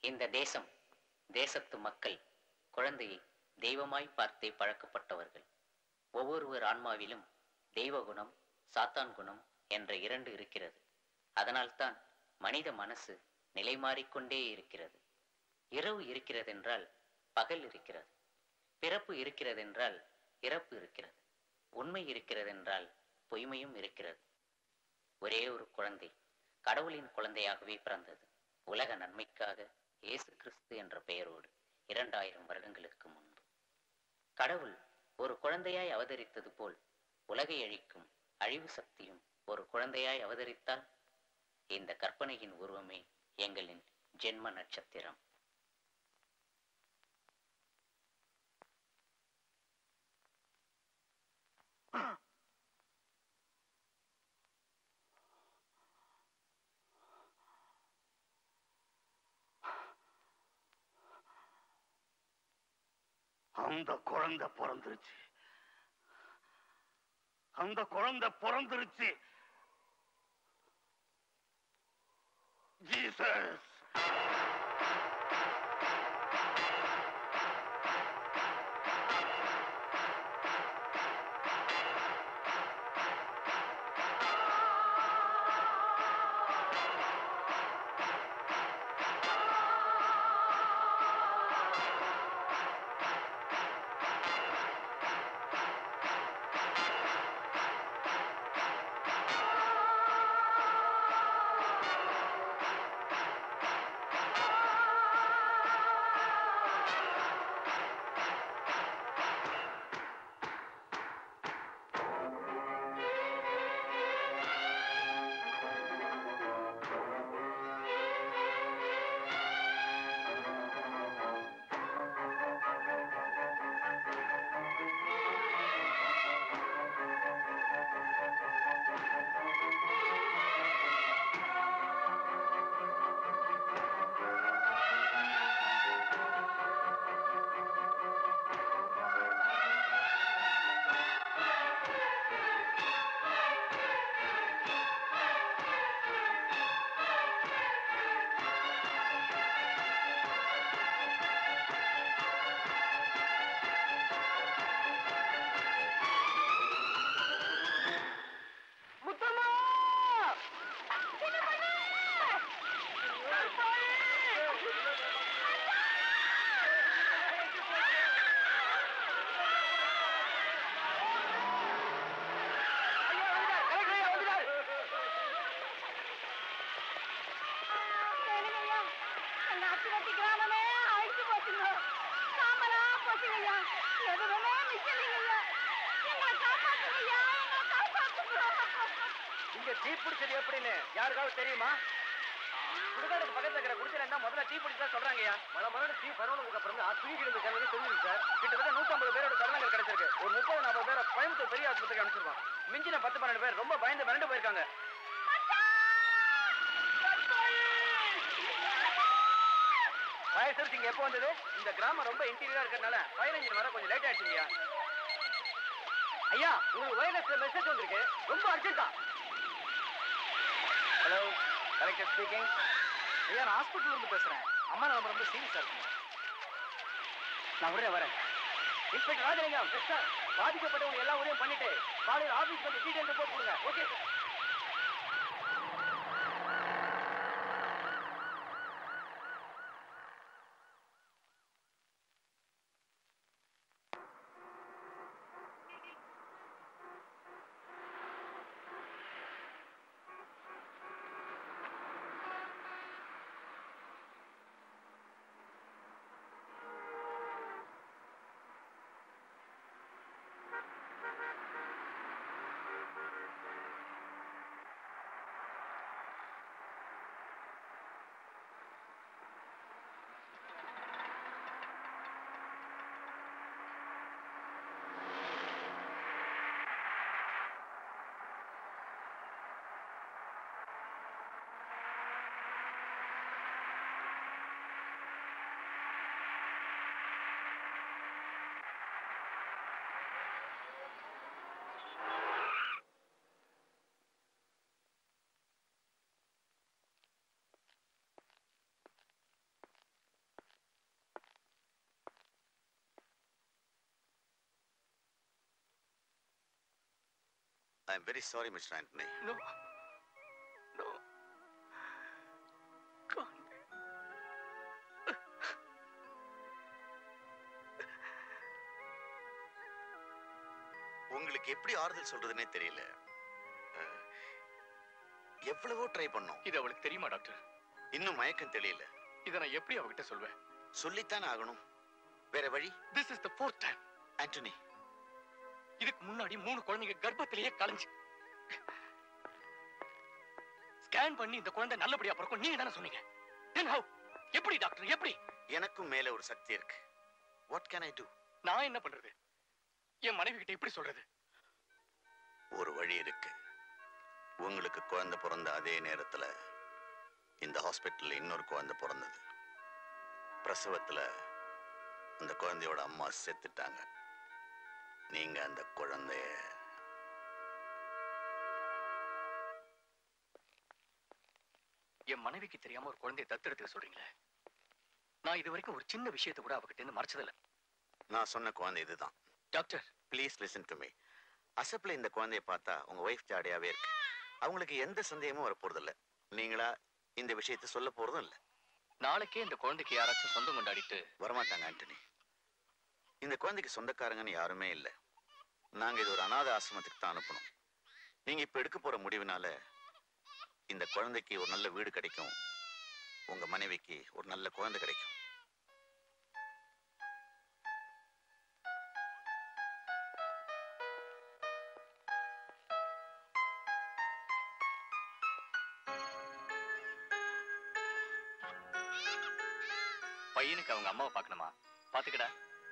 இந்த தேசம், தேசத்து மக்கள் குழந்தையை தெய்வமாய் பார்த்தே பழக்கப்பட்டவர்கள். ஒவ்வொருவர் ஆன்மாவிலும் தெய்வ குணம், சாத்தான் குணம் என்ற இரண்டு இருக்கிறது. அதனால்தான் மனித மனசு நிலை மாறிக்கொண்டே இருக்கிறது. இரவு இருக்கிறதென்றால் பகல் இருக்கிறது, பிறப்பு இருக்கிறதென்றால் இறப்பு இருக்கிறது, உண்மை இருக்கிறதென்றால் பொய்மையும் இருக்கிறது. ஒரே ஒரு குழந்தை கடவுளின் குழந்தையாகவே பிறந்தது. உலக நன்மைக்காக இயேசு கிறிஸ்து என்ற பெயரோடு 2000 வருடங்களுக்கு முன்பு. கடவுள் ஒரு குழந்தையாய் அவதரித்தது போல் உலகை அழிக்கும் அழிவு சக்தியும் ஒரு குழந்தையாய் அவதரித்தால் இந்த கற்பனையின் உருவமே எங்களின் ஜென்ம நட்சத்திரம். அந்த குழந்தை பிறந்துருச்சு, அந்த குழந்தை பிறந்துருச்சு. ஜீசஸ், தீப்பிடிச்சது எப்படின்னு யாருக்காவது தெரியுமா? சுடுகாடுக்கு பக்கத்துல இருக்கிற குடிசையில இருந்தா முதல்ல தீ பிடிச்சா சொல்றாங்கய்யா. மழை தீ பரவலுக்கு அப்புறம் தூக்கிட்டு கிழங்கு தெரிஞ்சிருக்கு சார். கிட்டத்தட்ட 150 பேரோட சடலங்கள் கிடைச்சிருக்கு. ஒரு 30-40 பேரை கோயம்புத்தூர் பெரிய ஆஸ்பத்திரிக்கு அனுப்பிச்சிருவான். மிஞ்சின 10-12 பேர் ரொம்ப பயந்து மிரண்டு போயிருக்காங்க. ஃபயர் சர்வீஸ் இங்க எப்போ வந்தது? இந்த கிராமம் ரொம்ப இன்டீரியரா இருக்கிறதுனால ஃபயர் இன்ஜின் வர கொஞ்சம் லேட் ஆயிடுச்சுங்கய்யா. ஐயா, உங்களுக்கு வயர்லெஸ்ல மெசேஜ் வந்திருக்கு, ரொம்ப அர்ஜென்ட்டா. Hello, collector speaking. ஐயா, நான் ஹாஸ்பிட்டல் இருந்து பேசுறேன். அம்மா நம்ம ரொம்ப சீரியஸா இருக்கு. நான் உடனே வரேன். இன்ஸ்பெக்டர் ராஜலிங்கம், சார், பாதிக்கப்பட்டவங்க எல்லா உதவியும் பண்ணிட்டு காலையில் ஆபீஸ் வந்து டீடைல் ரிப்போர்ட் கொடுங்க. Okay sir. I am very sorry, Mr. Anthony. No. No. Can't be. உங்களுக்கு எப்படி ஆறுதல் சொல்றதுன்னே தெரியல. எவ்வளவோ ட்ரை பண்ணோம். இது அவளுக்கு தெரியுமா டாக்டர்? இன்னும் மயக்கம் தெரியல. இதை நான் எப்படி அவகிட்ட சொல்வேன்? சொல்லித்தானே ஆகணும். வேற வழி? This is the fourth time. Antony, இதுக்கு முன்னாடி 3 குழந்தைங்க கர்ப்பத்திலேயே கலைஞ்சு ஸ்கேன் பண்ணி இந்த குழந்தை நல்லபடியா பிறக்கும் நீங்க தானே சொன்னீங்க. Then how? எப்படி டாக்டர் எப்படி? எனக்கும் மேல ஒரு சக்தி இருக்கு. What can I do? நான் என்ன பண்றது? என் மனைவி கிட்ட எப்படி சொல்றது? ஒரு வழி இருக்கு. உங்களுக்கு குழந்தை பிறந்த அதே நேரத்துல இந்த ஹாஸ்பிட்டல்ல இன்னொரு குழந்தை பிறந்தது. பிரசவத்துல அந்த குழந்தையோட அம்மா செத்துட்டாங்க. நீங்க அந்த குழந்தைய என் மனைவிக்கு தெரியாம ஒரு குழந்தையை தத்தெடுத்துக்க சொல்றீங்களே. நான் இது வரைக்கும் ஒரு சின்ன விஷயத்தை கூட அவகிட்ட இருந்து மறைச்சதில்ல. நான் சொன்ன குழந்தை இதுதான். Doctor please listen to me. அசப்ல இந்த குழந்தைய பார்த்தா உங்க ஒய்ஃப் ஜாடையாவே இருக்கு. அவங்களுக்கு எந்த சந்தேகமும் வர போறதில்ல. நீங்களா இந்த விஷயத்தை சொல்ல போறதும் இல்ல. நாளைக்கே இந்த குழந்தைக்கு யாராச்சும் சொந்தம் கொண்டாடிட்டு வரமாட்டாங்க ஆண்டனி. இந்த குழந்தைக்கு சொந்தக்காரங்கன்னு யாருமே இல்ல. நாங்க இது ஒரு அநாத ஆசிரமத்துக்கு தான் அனுப்பணும். நீங்க இப்ப எடுக்க போற முடிவுனால இந்த குழந்தைக்கு ஒரு நல்ல வீடு கிடைக்கும். உங்க மனைவிக்கு ஒரு நல்ல குழந்தை கிடைக்கும். பையனுக்கு அவங்க அம்மாவை பார்க்கணுமா? பாத்துக்கடா.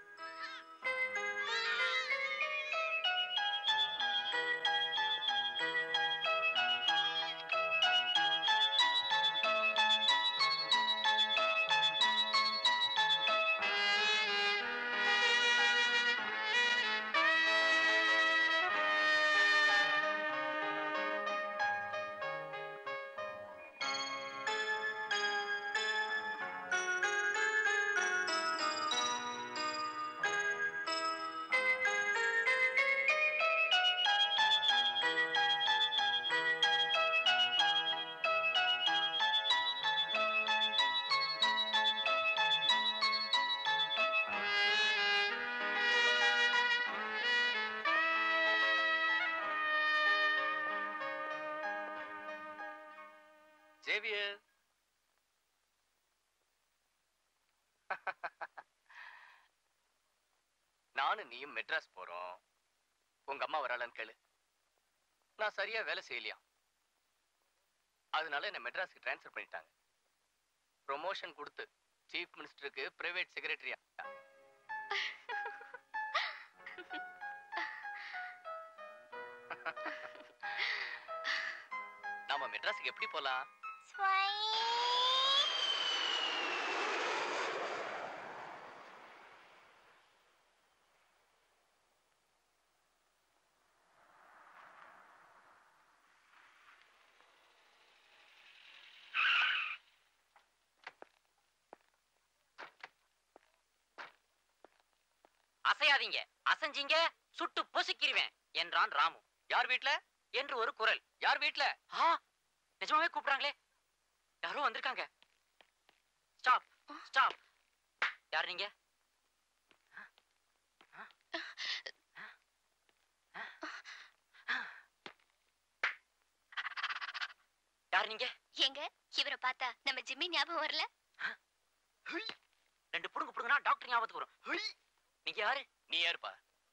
ஜேவியர், நானும் நீயும் மெட்ராஸ் போறோம். உங்க அம்மா வராளன்னு கேளு. நான் சரியா வேலை செய்யலையா, அதனால என்ன மெட்ராஸ்க்கு டிரான்ஸ்ஃபர் பண்ணிட்டாங்க. ப்ரொமோஷன் கொடுத்து சீஃப் மினிஸ்டருக்கு பிரைவேட் செக்ரட்டரியா. நாம மெட்ராஸுக்கு எப்படி போலாம்? அசையாதீங்க, அசைஞ்சீங்க சுட்டு பொசுக்கிருவேன் என்றான் ராமு. யார் வீட்ல என்று ஒரு குரல். யார் வீட்ல? நிஜமாவே கூப்பிடுறாங்களே, யாரோ வந்திருக்காங்க. Stop stop. யார் நீங்க? யார் நீங்க? எங்க இவரை பார்த்தா நம்ம ஜிம்மி ஞாபகம் வரல? 2 புடுங்க புடுங்கனா டாக்டர் ஞாபகத்துக்கு வரும். நீங்க யாரு? நீ யாருப்பா?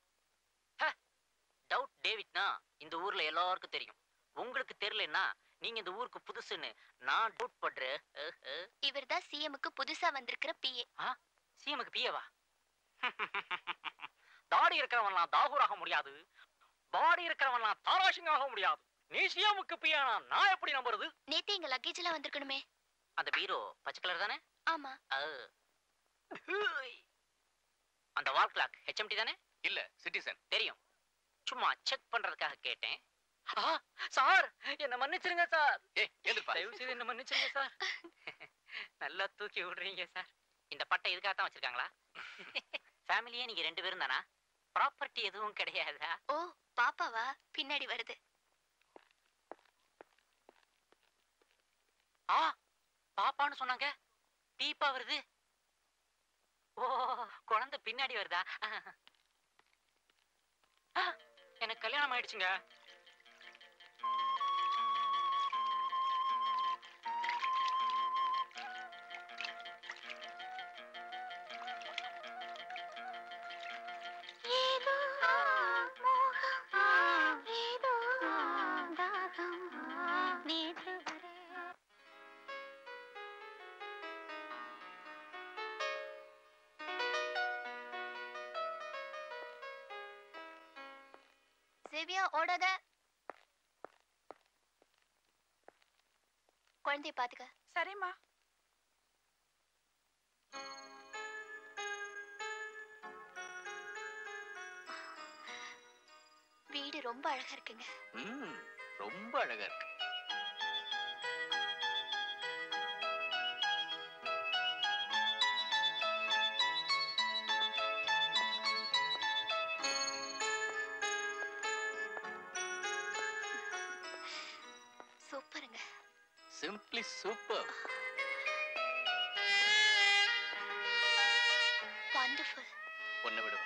டவுட் டேவிட்னா இந்த ஊர்ல எல்லாருக்கும் தெரியும். உங்களுக்கு தெரியலன்னா நீங்க இந்த ஊருக்கு புதுசுன்னு நான் டவுட் பண்றேன். இவர்தான் சிஎம்க்கு புதுசா வந்திருக்கிற பிஏ. சிஎம்க்கு பிஏவா? தாடி இருக்கிறவன்லாம் தாகூர் ஆக முடியாது, பாடி இருக்கிறவன்லாம் தாராசிங் ஆக முடியாது. நீ சிஎம்க்கு பிஏனா நான் எப்படி நம்புறது? நேத்து எங்க லக்கேஜ் எல்லாம் வந்திருக்கணுமே. அந்த பீரோ பச்சை கலர் தானே? ஆமா. அந்த வால் கிளாக் HMT தானே? இல்ல, சிட்டிசன். தெரியும், சும்மா செக் பண்றதுக்காக கேட்டேன். சார் என்ன மன்னிச்சிருங்க சார். தயவு செய்து என்ன மன்னிச்சிருங்க சார். நல்லா தூக்கி விடுறீங்க சார். இந்த பட்டை இதுக்காக தான் வச்சிருக்காங்களா? ஃபேமிலியே நீங்க 2 பேரும் தானா? ப்ராப்பர்ட்டி எதுவும் கிடையாதா? ஓ பாப்பாவா? பின்னாடி வருது. ஆ பாப்பான்னு சொன்னாங்க, பீப்பா வருது. ஓ, குழந்தை பின்னாடி வருதா? எனக்கு கல்யாணம் ஆயிடுச்சுங்க. சேவியா, ஓடாத. குழந்தைய பாத்துக்க. சரிம்மா. வீடு ரொம்ப அழகா இருக்குங்க. ரொம்ப அழகா இருக்கு. சூப்பருங்க. Simply super. வண்டர்ஃபுல். ஒன்ன விடுவா.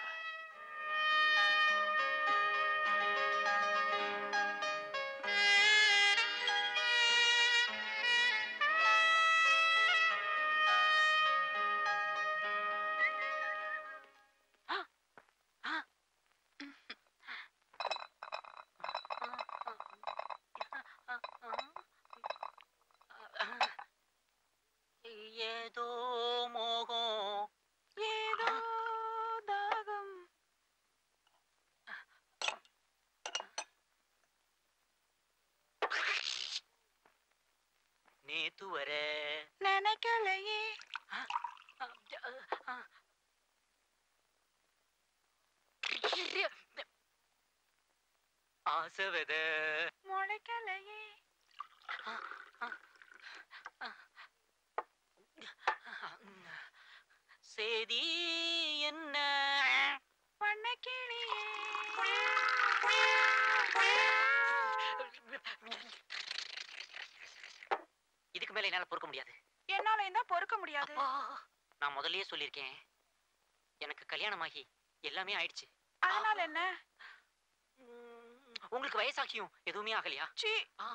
ஏதோ மோகம், ஏதோ தாகம். நேத்து வர நினைக்கலையே. ஆசை வித முளைக்கலையே. சேதி என்ன வண்ணக்கிளியே. இதுக்கு மேல என்னால பொறுக்க முடியாது. என்னால தான் பொறுக்க முடியாது. நான் முதல்லயே சொல்லியிருக்கேன், எனக்கு கல்யாணமாகி எல்லாமே ஆயிடுச்சு. அதனால என்ன? உங்களுக்கு வயசாகியும் எதுவுமே ஆகலையா? சீ.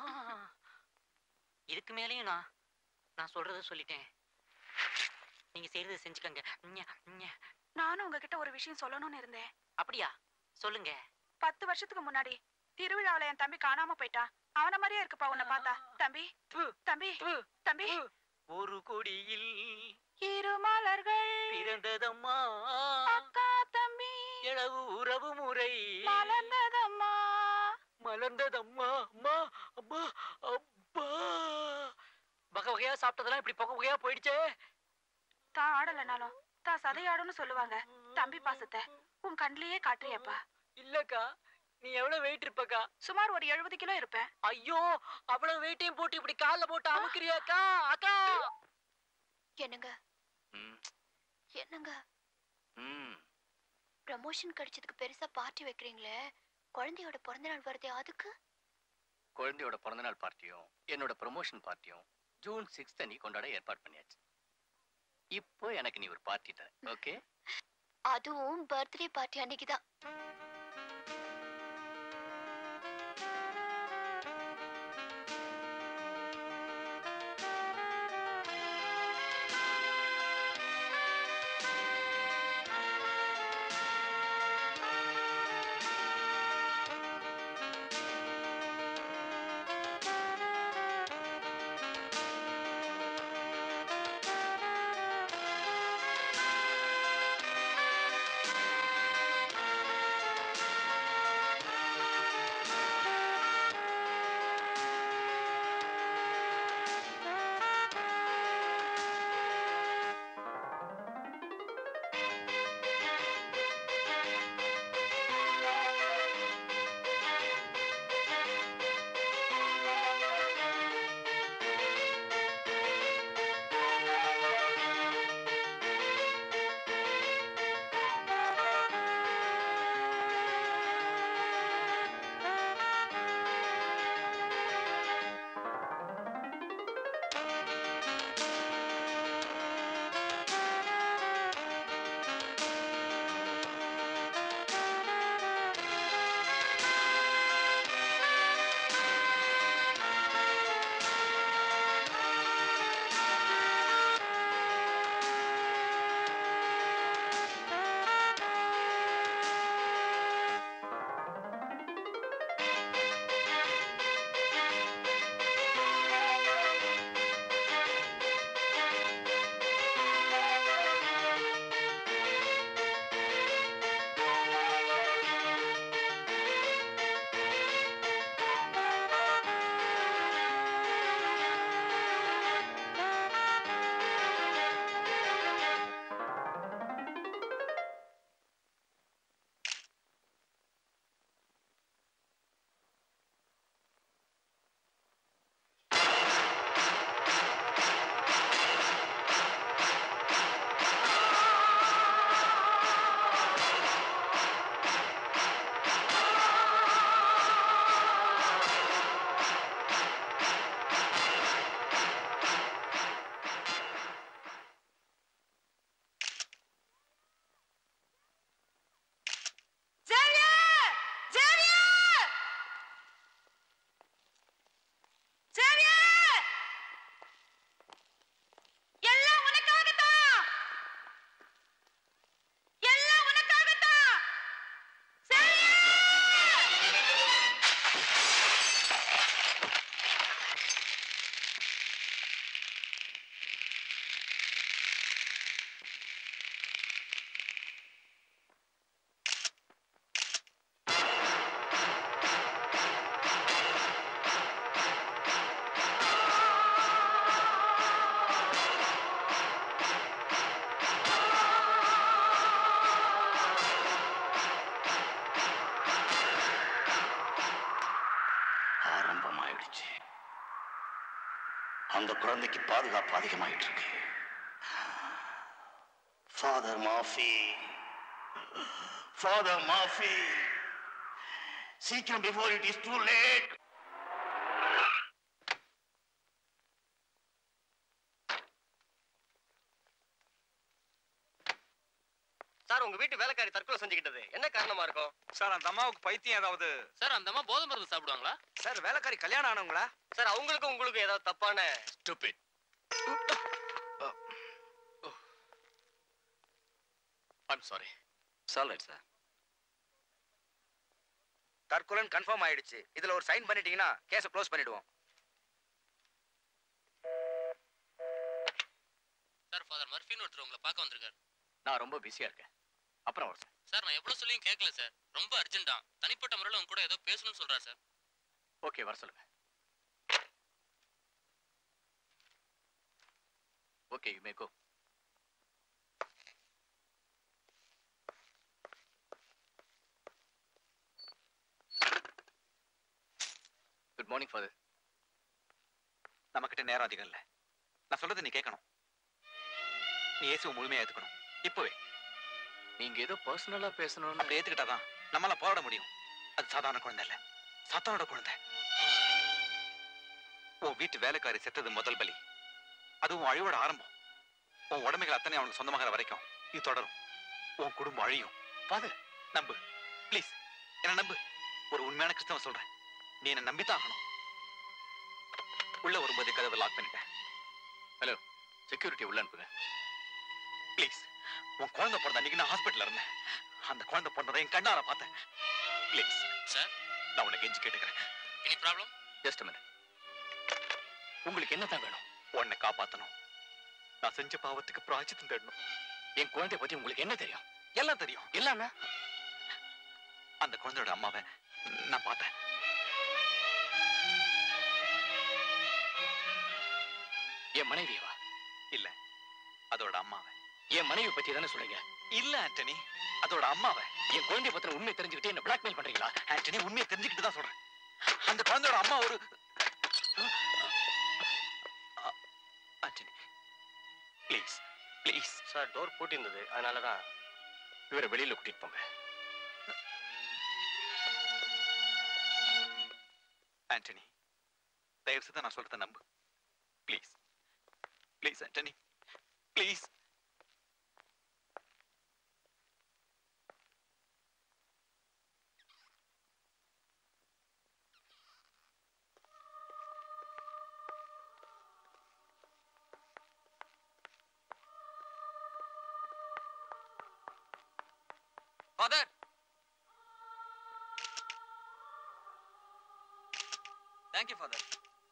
இதுக்கு மேலேயும் நான் சொல்றத சொல்லிட்டேன். நீங்க செய்யறத செஞ்சுக்கங்க. நானும் உங்ககிட்ட ஒரு விஷயம் சொல்லணும்னு இருந்தேன். அப்படியா? சொல்லுங்க. 10 வருஷத்துக்கு முன்னாடி திருவிழாவில என் தம்பி காணாம போயிட்டான். அவன மாதிரியே இருக்குப்பா உன்னை பார்த்தா. தம்பி தம்பி தம்பி. ஒரு கொடியில் இரு மலர்கள் பிறந்ததம்மா, அக்கா தம்பி இளவு உறவு முறை மலர்ந்ததம்மா. மலர்ந்ததம்மா. அம்மா அம்மா அப்பா. வகை வகையா சாப்பிட்டதெல்லாம் இப்படி புகை வகையா போயிடுச்சே. தான் ஆடலனாலும் தான் சதையாடுன்னு சொல்லுவாங்க. தம்பி பாசத்தை உன் கண்ணிலேயே காட்டுறியப்பா. இல்லக்கா, நீ எவ்வளவு வெயிட் இருப்பக்கா? சுமார் ஒரு 70 கிலோ இருப்பேன். ஐயோ, அவ்வளவு வெயிட்டையும் போட்டு இப்படி கால்ல போட்டு அமுக்கிறியாக்கா? அக்கா என்னங்க என்னங்க, ப்ரமோஷன் கிடைச்சதுக்கு பெருசா பார்ட்டி வைக்கிறீங்களே, குழந்தையோட பிறந்த நாள் வருதே அதுக்கு? குழந்தையோட பிறந்தநாள் பார்ட்டியும் என்னோட ப்ரமோஷன் பார்ட்டியும் ஜூன் 6 அன்னைக்கு கொண்டாட ஏற்பாடு பண்ணியாச்சு. இப்போ எனக்கு நீ ஒரு பார்ட்டி தர, ஓகே? அதுவும் பர்த்டே பார்ட்டி அன்னைக்குதான். அந்த குழந்தைக்கு பாதுகாப்பு அதிகமாயிட்டு இருக்கு. ஃபாதர் மாஃபி, ஃபாதர் மாஃபி, சீக்கிரம் before it is too late. சார், உங்க வீட்டு வேலைக்காரி தற்கொலை செஞ்சுக்கிட்டது என்ன காரணமா இருக்கும்? சார், அந்த அம்மாவுக்கு பைத்தியம் ஏதாவது? சார், அந்த அம்மா போதை மருந்து சாப்பிடுவாங்களா? சார், வேலைக்காரி கல்யாணம் ஆனவங்களா? சார், அவங்களுக்கும் உங்களுக்கு ஏதாவது தப்பான? Stupid. I'm sorry. சார், தற்கொலைன்னு கன்ஃபார்ம் ஆயிடுச்சு. இதுல ஒரு சைன் பண்ணிட்டீங்கன்னா கேஸை க்ளோஸ் பண்ணிடுவோம். சார், ஃபாதர் மர்ஃபின்னு ஒருத்தர் உங்களை பார்க்க வந்திருக்காரு. நான் ரொம்ப பிஸியா இருக்கேன், அப்புறம் வரேன். சார், நான் எவ்வளவு சொல்லியும் கேட்கல சார். ரொம்ப அர்ஜென்ட்டா தனிப்பட்ட முறையில் உங்க கூட ஏதோ பேசணும்னு சொல்றாரு சார். ஓகே, வர சொல்லுங்க. Okay, you may go. Good morning father. நம்மகிட்ட நேரம் அதிகம் இல்ல. நான் சொல்றது நீ கேட்கணும். நீ இயேசுவை முழுமையா ஏத்துக்கணும் இப்பவே. நீங்க ஏதோ பர்சனலா பேசணும்னு அப்படி ஏத்துக்கிட்டாதான் நம்மளால போராட முடியும். அது சாதாரண குழந்தை இல்ல, சாத்தானோட குழந்தை. உன் வீட்டு வேலைக்காரி செத்தது முதல் பலி. அதுவும் அழிவோட ஆரம்பம். உன் உடமைகள் அத்தனை அவனுக்கு சொந்தமாகிற வரைக்கும் இது தொடரும். உன் குடும்பம் அழியும். ஃபாதர், நம்பு ப்ளீஸ், என்ன நம்பு. ஒரு உண்மையான கிறிஸ்தவன் சொல்றேன், நீ என்ன நம்பித்தான் ஆகணும். உள்ள வரும்போது கதவை லாக் பண்ணிட்டேன். ஹலோ, செக்யூரிட்டி உள்ள அனுப்புங்க ப்ளீஸ். உன் குழந்தை பிறந்த அன்னைக்கு நான் ஹாஸ்பிட்டல் இருந்தேன். அந்த குழந்தை பிறந்ததை என் கண்ணார பார்த்தேன். ப்ளீஸ் சார், நான் உனக்கு கெஞ்சி கேட்டுக்கிறேன். Any problem? Just minute. உங்களுக்கு என்ன தான் வேணும்? உன்னை காப்பாத்தணும். நான் செஞ்ச பாவத்துக்கு பிராயச்சித்தம் தேடணும். என் குழந்தை பத்தி உங்களுக்கு என்ன தெரியும்? எல்லாம் தெரியும். எல்லாமே அந்த குழந்தையோட அம்மாவை நான் பார்த்தேன். என் மனைவியவா? இல்ல, அதோட அம்மாவை. என் மனைவி பத்தி தானே சொல்றீங்க? இல்ல ஆண்டனி, அதோட அம்மாவை. என் குழந்தைய பத்தின உண்மை தெரிஞ்சுக்கிட்டு என்ன பிளாக்மெயில் பண்றீங்களா? ஆண்டனி, உண்மையை தெரிஞ்சுக்கிட்டு தான் சொல்றேன். அந்த குழந்தையோட அம்மா ஒரு Antony, please please. Sir, door பூட்டி இருந்தது, அதனாலதான். இவரை வெளியில கூட்டிட்டு போங்க. ஆண்டனி, தயவு செய்து நான் சொல்றத நம்பு. Please please Antony, please. Father, thank you father.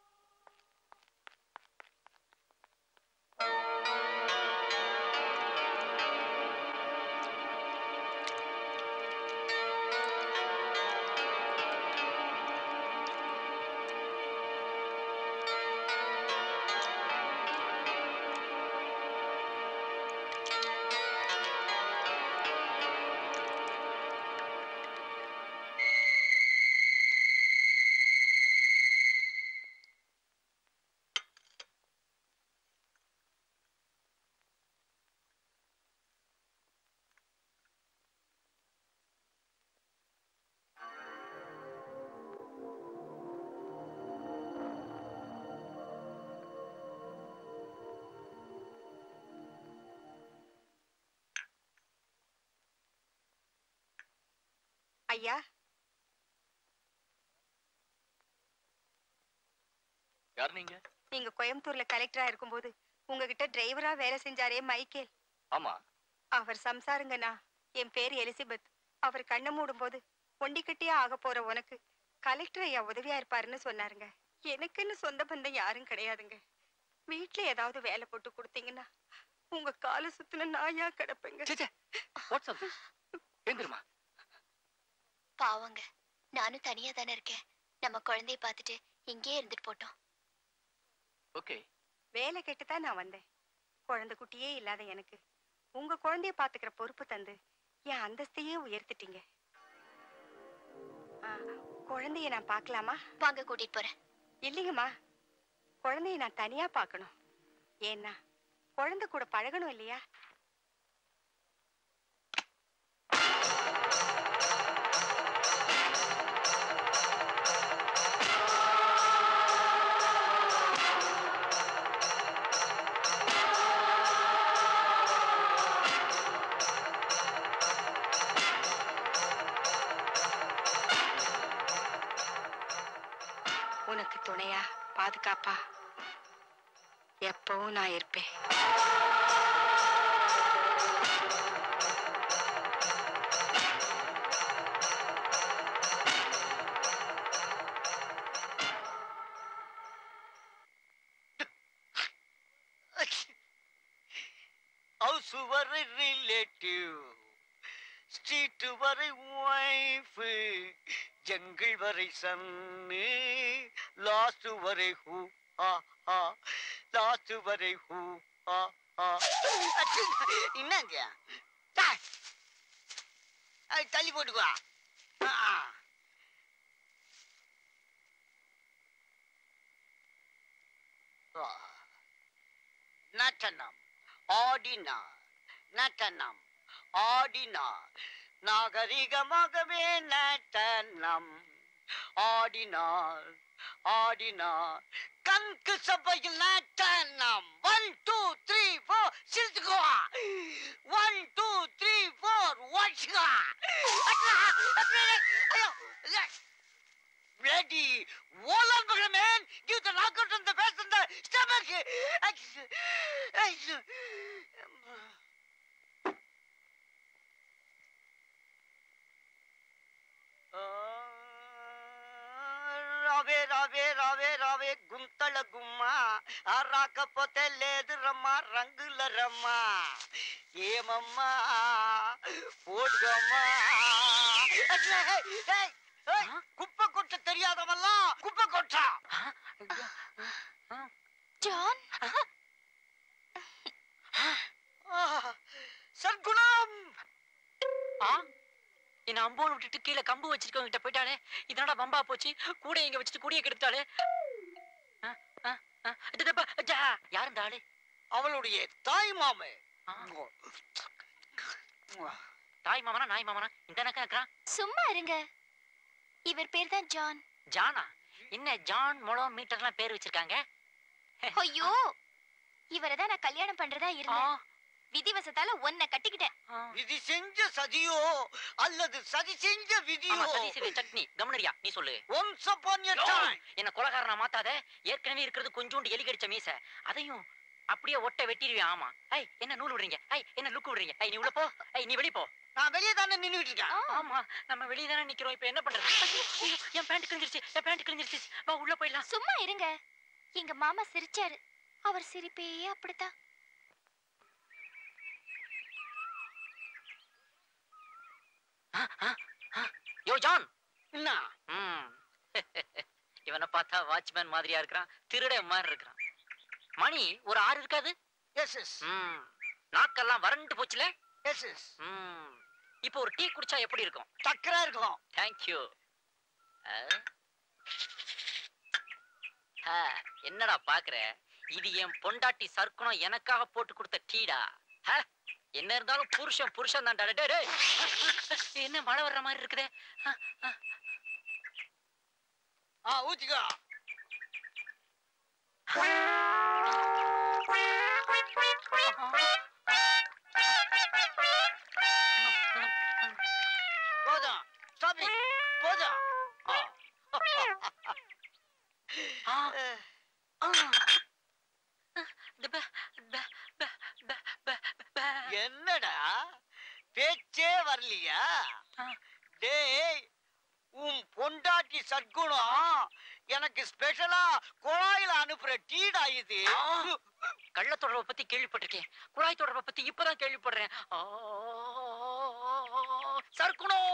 ஐயா, யார் நீங்க? நீங்க கோயம்புத்தூர்ல கலெக்டரா இருக்கும்போது உங்ககிட்ட டிரைவரா வேலை செஞ்சாரே மைக்கேல், ஆமா. அவர் சம்சாருங்கண்ணா. என் பேர் எலிசபெத். அவர் கண்ணை மூடும் போது ஒண்டிக்கட்டியா ஆக போற உனக்கு கலெக்டர் ஐயா உதவியா இருப்பாருன்னு சொன்னாருங்க. எனக்குன்னு சொந்த பந்தம் யாரும் கிடையாதுங்க. வீட்டுல ஏதாவது வேலை போட்டு கொடுத்தீங்கன்னா உங்க காலை சுத்தின நாயா கிடப்பேங்க. பாவங்க, நானும் தனியா தானே இருக்கேன். நம்ம குழந்தைய பார்த்துட்டு இங்கேயே இருந்துட்டு போட்டோம். ஓகே, வேலை கேட்டுதான் நான் வந்தேன். குழந்தை குட்டியே இல்லாத எனக்கு உங்க குழந்தைய பாத்துக்கிற பொறுப்பு தந்து என் அந்தஸ்தையே உயர்த்திட்டீங்க. குழந்தைய நான் பார்க்கலாமா? வாங்க, கூட்டிட்டு போறேன். இல்லைங்கம்மா, குழந்தைய நான் தனியா பார்க்கணும். ஏன்னா குழந்தை கூட பழகணும் இல்லையா? உனக்கு துணையா பாதுகாப்பா எப்பவும் நான் இருப்பேன். ஹவுஸ் வரை ரிலேட்டிவ், ஸ்ட்ரீட் வரை ஒய்ஃப், ஜங்கிள் வரை சன்னு, லாஸ்ட் வரை ஹூ ஆ ஆ, லாஸ்ட் வரை ஹூ ஆ ஆ. என்னங்க தள்ளி போட்டுக்குவா. நட்டனம் ஆடினா, நட்டனம் ஆடினா, நாகரிகமாகவே நட்டனம் ஆடினார் ஆடினார், கண்கு சபையில் நட்டனம். 1 2 3 4 சிரிச்சுக்குவா. 1 2 3 4 வாட்சுவா. Ready, all of them, man. Give the knockout on the face and the stomach. రావే రావే రావే రావే గుంతల గుమ్మ, రాకపోతే లేదు రమ్మా రంగుల రమ్మా. ఏమమ్మా போடுகம்மா. குப்பை கொட்ட தெரியாதவெல்லாம் குப்பை கொட்டா. ஜான், சர்க்குணம். என்ன அம்போன்னு விட்டுட்டு கீழே கம்பு வச்சிருக்கவங்க கிட்ட போயிட்டாலே. இதனடா பம்பா போச்சு. கூட இங்க வச்சுட்டு கூடிய கெடுத்தாலே. யார் இந்த ஆளு? அவளுடைய தாய் மாமே. தாய் மாமனா நாய் மாமனா? இந்த நக்கறான். சும்மா இருங்க. இவர் பேர் தான் ஜான். ஜானா? என்ன ஜான் முழம் மீட்டர்லாம் பேர் வச்சிருக்காங்க? ஐயோ, இவரதான் நான் கல்யாணம் பண்றதா இருந்தேன். விதிவசத்தால ஒன்ன கட்டிக்கிட்டேன். விதி செஞ்ச சதியோ அல்லது சதி செஞ்ச விதியோ? சதி செஞ்ச சட்னி. கவனரியா நீ சொல்லு. Once upon a time. என்ன கொலகாரனா மாத்தாத. ஏற்கனவே இருக்கிறது கொஞ்சோண்டு எலி கடிச்ச மீசை. அதையும் அப்படியே ஒட்ட வெட்டிடுவேன். ஆமா. என்ன நூல் விடுறீங்க? என்ன லுக்கு விடுறீங்க? நீ உள்ள போ. நீ வெளிய போ. நான் வெளியே தானே நின்னுட்டு இருக்கேன். ஆமா, நம்ம வெளியே தானே நிக்கிறோம். இப்ப என்ன பண்றது? என் பேண்ட் கிழிஞ்சிருச்சு. என் பேண்ட் கிழிஞ்சிருச்சு. வா உள்ள போயிடலாம். சும்மா இருங்க. எங்க மாமா சிரிச்சாரு. அவர் சிரிப்பே அப்படித்தான். Yo John. என்ன? இவனை பார்த்தா வாட்ச்மேன் மாதிரியா இருக்கிறான். திருடன் மாதிரி இருக்கிறான். மணி ஒரு 6 இருக்காது? S S. நாக்கெல்லாம் வறண்டு போச்சுல? Yes yes. இப்போ ஒரு டீ குடிச்சா எப்படி இருக்கும்? டக்கரா இருக்கும். தேங்க்யூ. என்னடா பாக்குற? இது என் பொண்டாட்டி சர்க்குணம் எனக்காக போட்டு கொடுத்த டீடா. என்ன இருந்தாலும் புருஷன் புருஷன் தான். என்ன மழை வர்ற மாதிரி இருக்குதே. ஊத்திக்கோ. போதும். Stop it. போதும். என்னடா பேச்சே வரலையா? டேய், உன் பொண்டாட்டி சத்குணம் எனக்கு ஸ்பெஷலா குழாயில அனுப்புற டீடா இது. கள்ள தொடர்பை பத்தி கேள்விப்பட்டிருக்கேன். குழாய் தொடர்பை பத்தி இப்பதான் கேள்விப்படுறேன். சர்க்குணம்.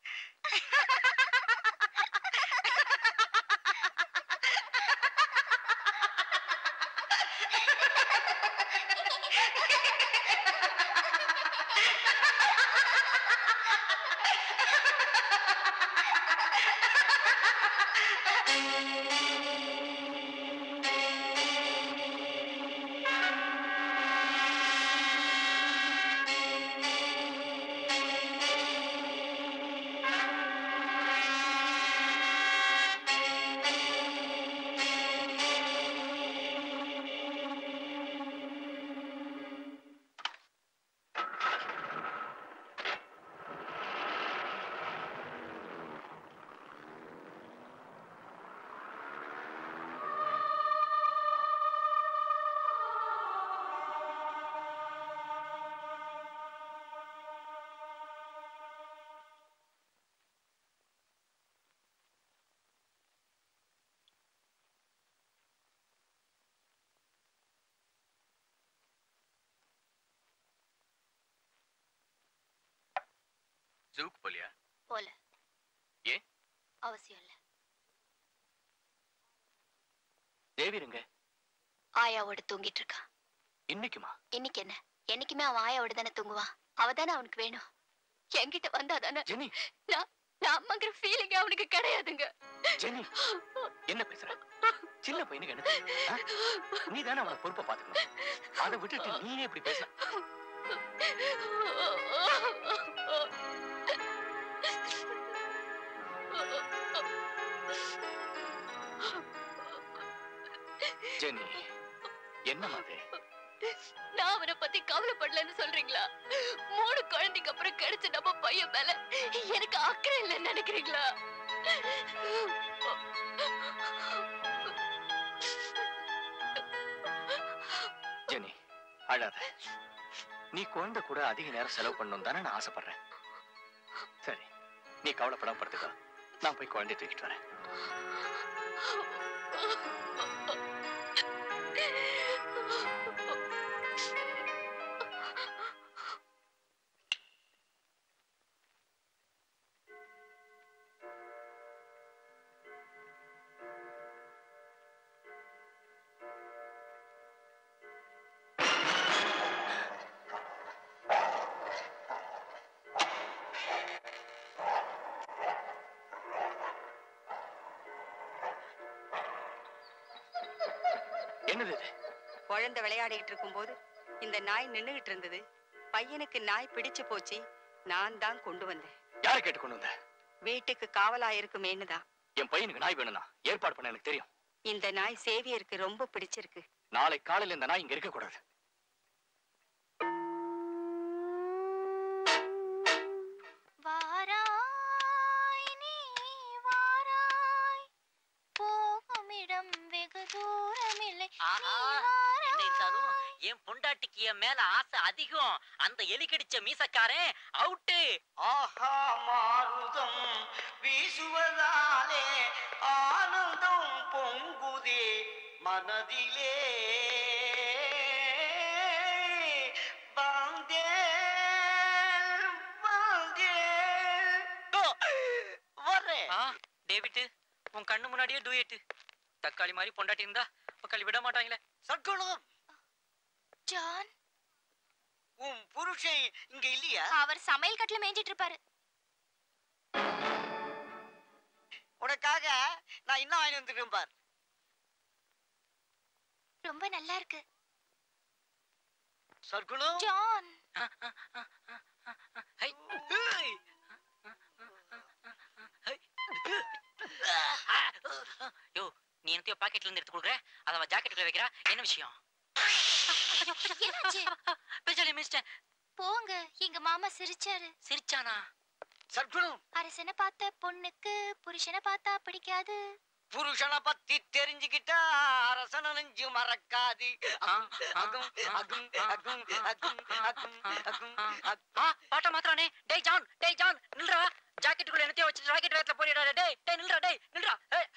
ஜூக்கு போலியா? போல. ஏன்? அவசியம் இல்ல. தேவிருங்க? ஆயாவோட தூங்கிட்டு இருக்கா. இன்னைக்குமா? இன்னைக்கு என்ன? என்னைக்குமே அவன் ஆயாவோட தானே தூங்குவான். அவதானே அவனுக்கு வேணும். என்கிட்ட வந்தாதானே. ஜெனி, நான் அம்மாங்கிற ஃபீலிங் அவனுக்கு கிடையாதுங்க. ஜெனி, என்ன பேசுற? சின்ன பையனுக்கு என்ன? நீ தானே அவனை பொறுப்பை பாத்துக்கணும். அதை விட்டுட்டு நீயே இப்படி பேச. ஜெனி, என்ன மாதிரி? நான் அவனை பத்தி கவலைப்படலன்னு சொல்றீங்களா? 3 குழந்தைக்கு அப்புறம் கிடைச்ச நம்ம பையன் மேல எனக்கு அக்கறை இல்லைன்னு நினைக்கிறீங்களா? ஜெனி, அழாத. நீ குழந்தை கூட அதிக நேரம் செலவு பண்ணணும் தானே நான் ஆசைப்படுறேன். சரி, நீ கவலைப்படாம படுத்துக்கோ. நான் போய் குழந்தைய தூக்கிட்டு வரேன். என்னது இது? குழந்தை விளையாடிட்டு இருக்கும்போது இந்த நாய் நின்னுகிட்டு இருந்தது. பையனுக்கு நாய் பிடிச்சு போச்சு. நான் தான் கொண்டு வந்தேன். யாரை கேட்டு கொண்டு வந்த? வீட்டுக்கு காவலா இருக்குமேன்னு தான். என் பையனுக்கு நாய் வேணும்னா ஏற்பாடு பண்ண எனக்கு தெரியும். இந்த நாய் சேவியருக்கு ரொம்ப பிடிச்சிருக்கு. நாளை காலையில இந்த நாய் இங்க இருக்க கூடாது. என் பொண்டாட்டிக்கு என் மேல ஆசை அதிகம். அந்த எலி கடிச்ச மீசக்காரன் அவுட்டு. ஆஹா மாருதம் வீசுவதாலே ஆனந்தம் பொங்குதே மனதிலே. டேவிட், உன் கண்ணு முன்னாடியே டூயட். தக்காளி மாதிரி பொண்டாட்டி இருந்தா மக்கள் விட மாட்டாங்களே. சற்குணம் ஜான், உன் புருஷன் இங்க இல்லையா? அவர் சமையல் கட்டுல மேய்ஞ்சிட்டு இருப்பாரு. உனக்காக நான் இன்னும் வாங்கி வந்துருக்கேன் பார். ரொம்ப நல்லா இருக்கு. சற்குணம் ஜான், யோ, நீ என்னத்தையோ பாக்கெட்ல இருந்து எடுத்து கொடுக்குற. அத ஜாக்கெட்டுக்குள்ள வைக்கிறா. என்ன விஷயம்? பெஜாலி மிஸ்டர், போங்க. எங்க மாமா சிரிச்சாரு. சிரிச்சானா? சற்குணம் அரசனை பார்த்த பொண்ணுக்கு புருஷனை பார்த்தா பிடிக்காது. புருஷனை பத்தி தெரிஞ்சுக்கிட்டா அரசன நெஞ்சு மறக்காது. பாட்ட மாத்திரானே. டேய் ஜான், டேய் ஜான், நில்றா. ஜாக்கெட்டுக்குள்ள என்னத்தையோ வச்சுட்டு ராக்கெட் வேகத்துல போயிடாத. டேய் டேய் நில்றா, டேய் நில்றா.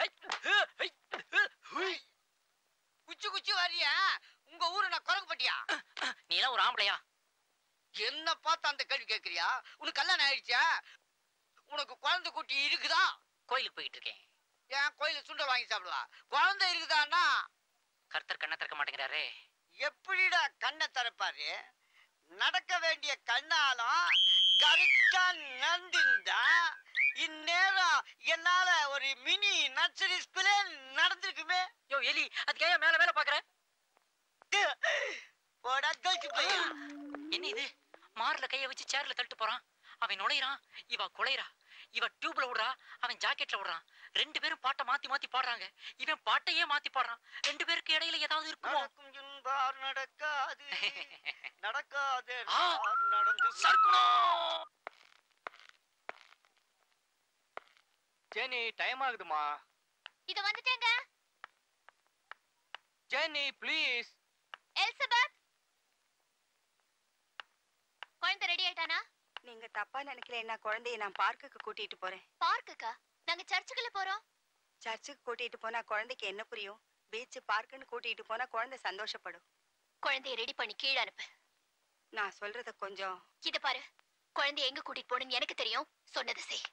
குச்சி குச்சி வரியா? உங்க ஊரு நான் குரங்குப்பட்டியா? நீ எல்லாம் ஒரு ஆம்பளையா? என்ன பார்த்து அந்த கேள்வி கேட்கறியா? உனக்கு கல்யாணம் ஆயிடுச்சா? உனக்கு குழந்தை குட்டி இருக்குதா? கோயிலுக்கு போயிட்டு இருக்கேன். ஏன் கோயில சுண்டல் வாங்கி சாப்பிடுவா? குழந்தை இருக்குதான்னா கர்த்தர் கண்ணை திறக்க மாட்டேங்கிறாரே. எப்படிடா கண்ணை திறப்பாரு? நடக்க வேண்டிய கண்ணாலும் கரெக்டா நடந்துருந்தா இந்நேரம் என்னால ஒரு மினி நர்சரி ஸ்கூலே நடந்திருக்குமே. யோ எலி, அதுக்கு ஏன் மேல மேல பாக்குற? போடா கழிச்சு போய். என்ன இது? மார்ல கைய வச்சு சேர்ல தட்டு போறான். அவன் நுழையிறான், இவ குலையறா. இவ டியூப்ல விடுறா, அவன் ஜாக்கெட்ல விடுறான். ரெண்டு பேரும் பாட்டை மாத்தி மாத்தி பாடுறாங்க. இவன் பாட்டையே மாத்தி பாடுறான். ரெண்டு பேருக்கு இடையில ஏதாவது இருக்குமோ? நடக்காது நடக்காது நடந்து ஜெனி, டைம் ஆகுதுமா. இத வந்துட்டேங்க. Jenny please. எலிசபெத், குழந்தை ரெடி ஆயிட்டானா? நீங்க தப்பா நினைக்கலன்னா குழந்தைய நான் பார்க்குக்கு கூட்டிட்டு போறேன். பார்க்குக்கா? நாங்க சர்ச்சுக்குள்ள போறோம். சர்ச்சுக்கு கூட்டிட்டு போனா குழந்தைக்கு என்ன புரியும்? பீச் பார்க்குன்னு கூட்டிட்டு போனா குழந்தை சந்தோஷப்படும். குழந்தைய ரெடி பண்ணி கீழ அனுப்பு. நான் சொல்றத கொஞ்சம். இத பாரு, குழந்தைய எங்க கூட்டிட்டு போகணும்னு எனக்கு தெரியும். சொன்னதை செய்.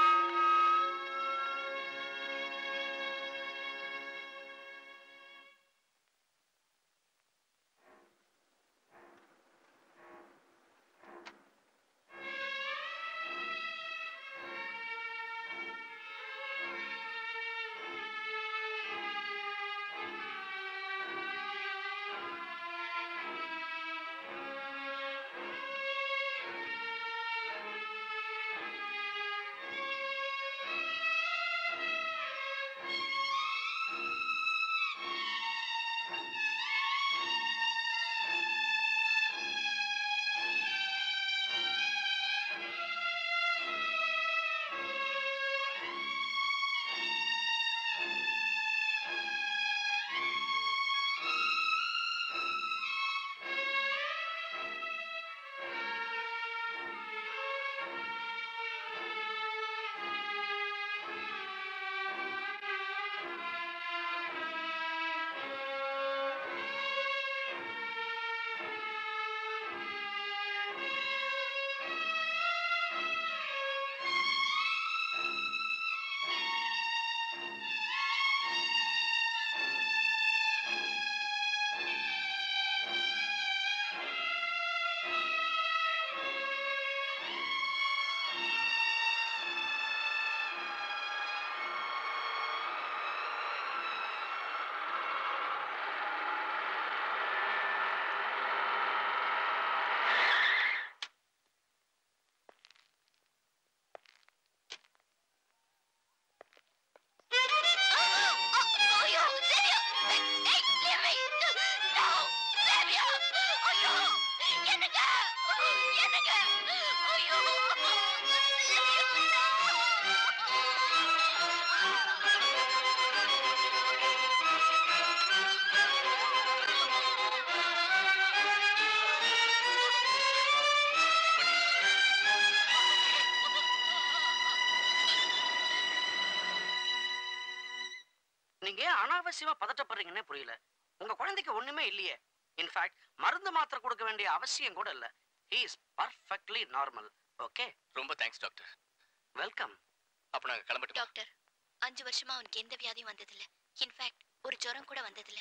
அனாவசியமா பதட்டப்படுறீங்கன்னே புரியல. உங்க குழந்தைக்கு ஒண்ணுமே இல்லையே. இன்ஃபேக்ட் மருந்து மாத்திரை கொடுக்க வேண்டிய அவசியம் கூட இல்ல. He is perfectly normal. Okay, ரொம்ப தேங்க்ஸ் டாக்டர். வெல்கம். அப்ப நாங்க கிளம்பட்டோம். டாக்டர், 5 வருஷமா அவனுக்கு எந்த வியாதியும் வந்ததில்ல. இன்ஃபேக்ட் ஒரு ஜுரம் கூட வந்ததில்ல.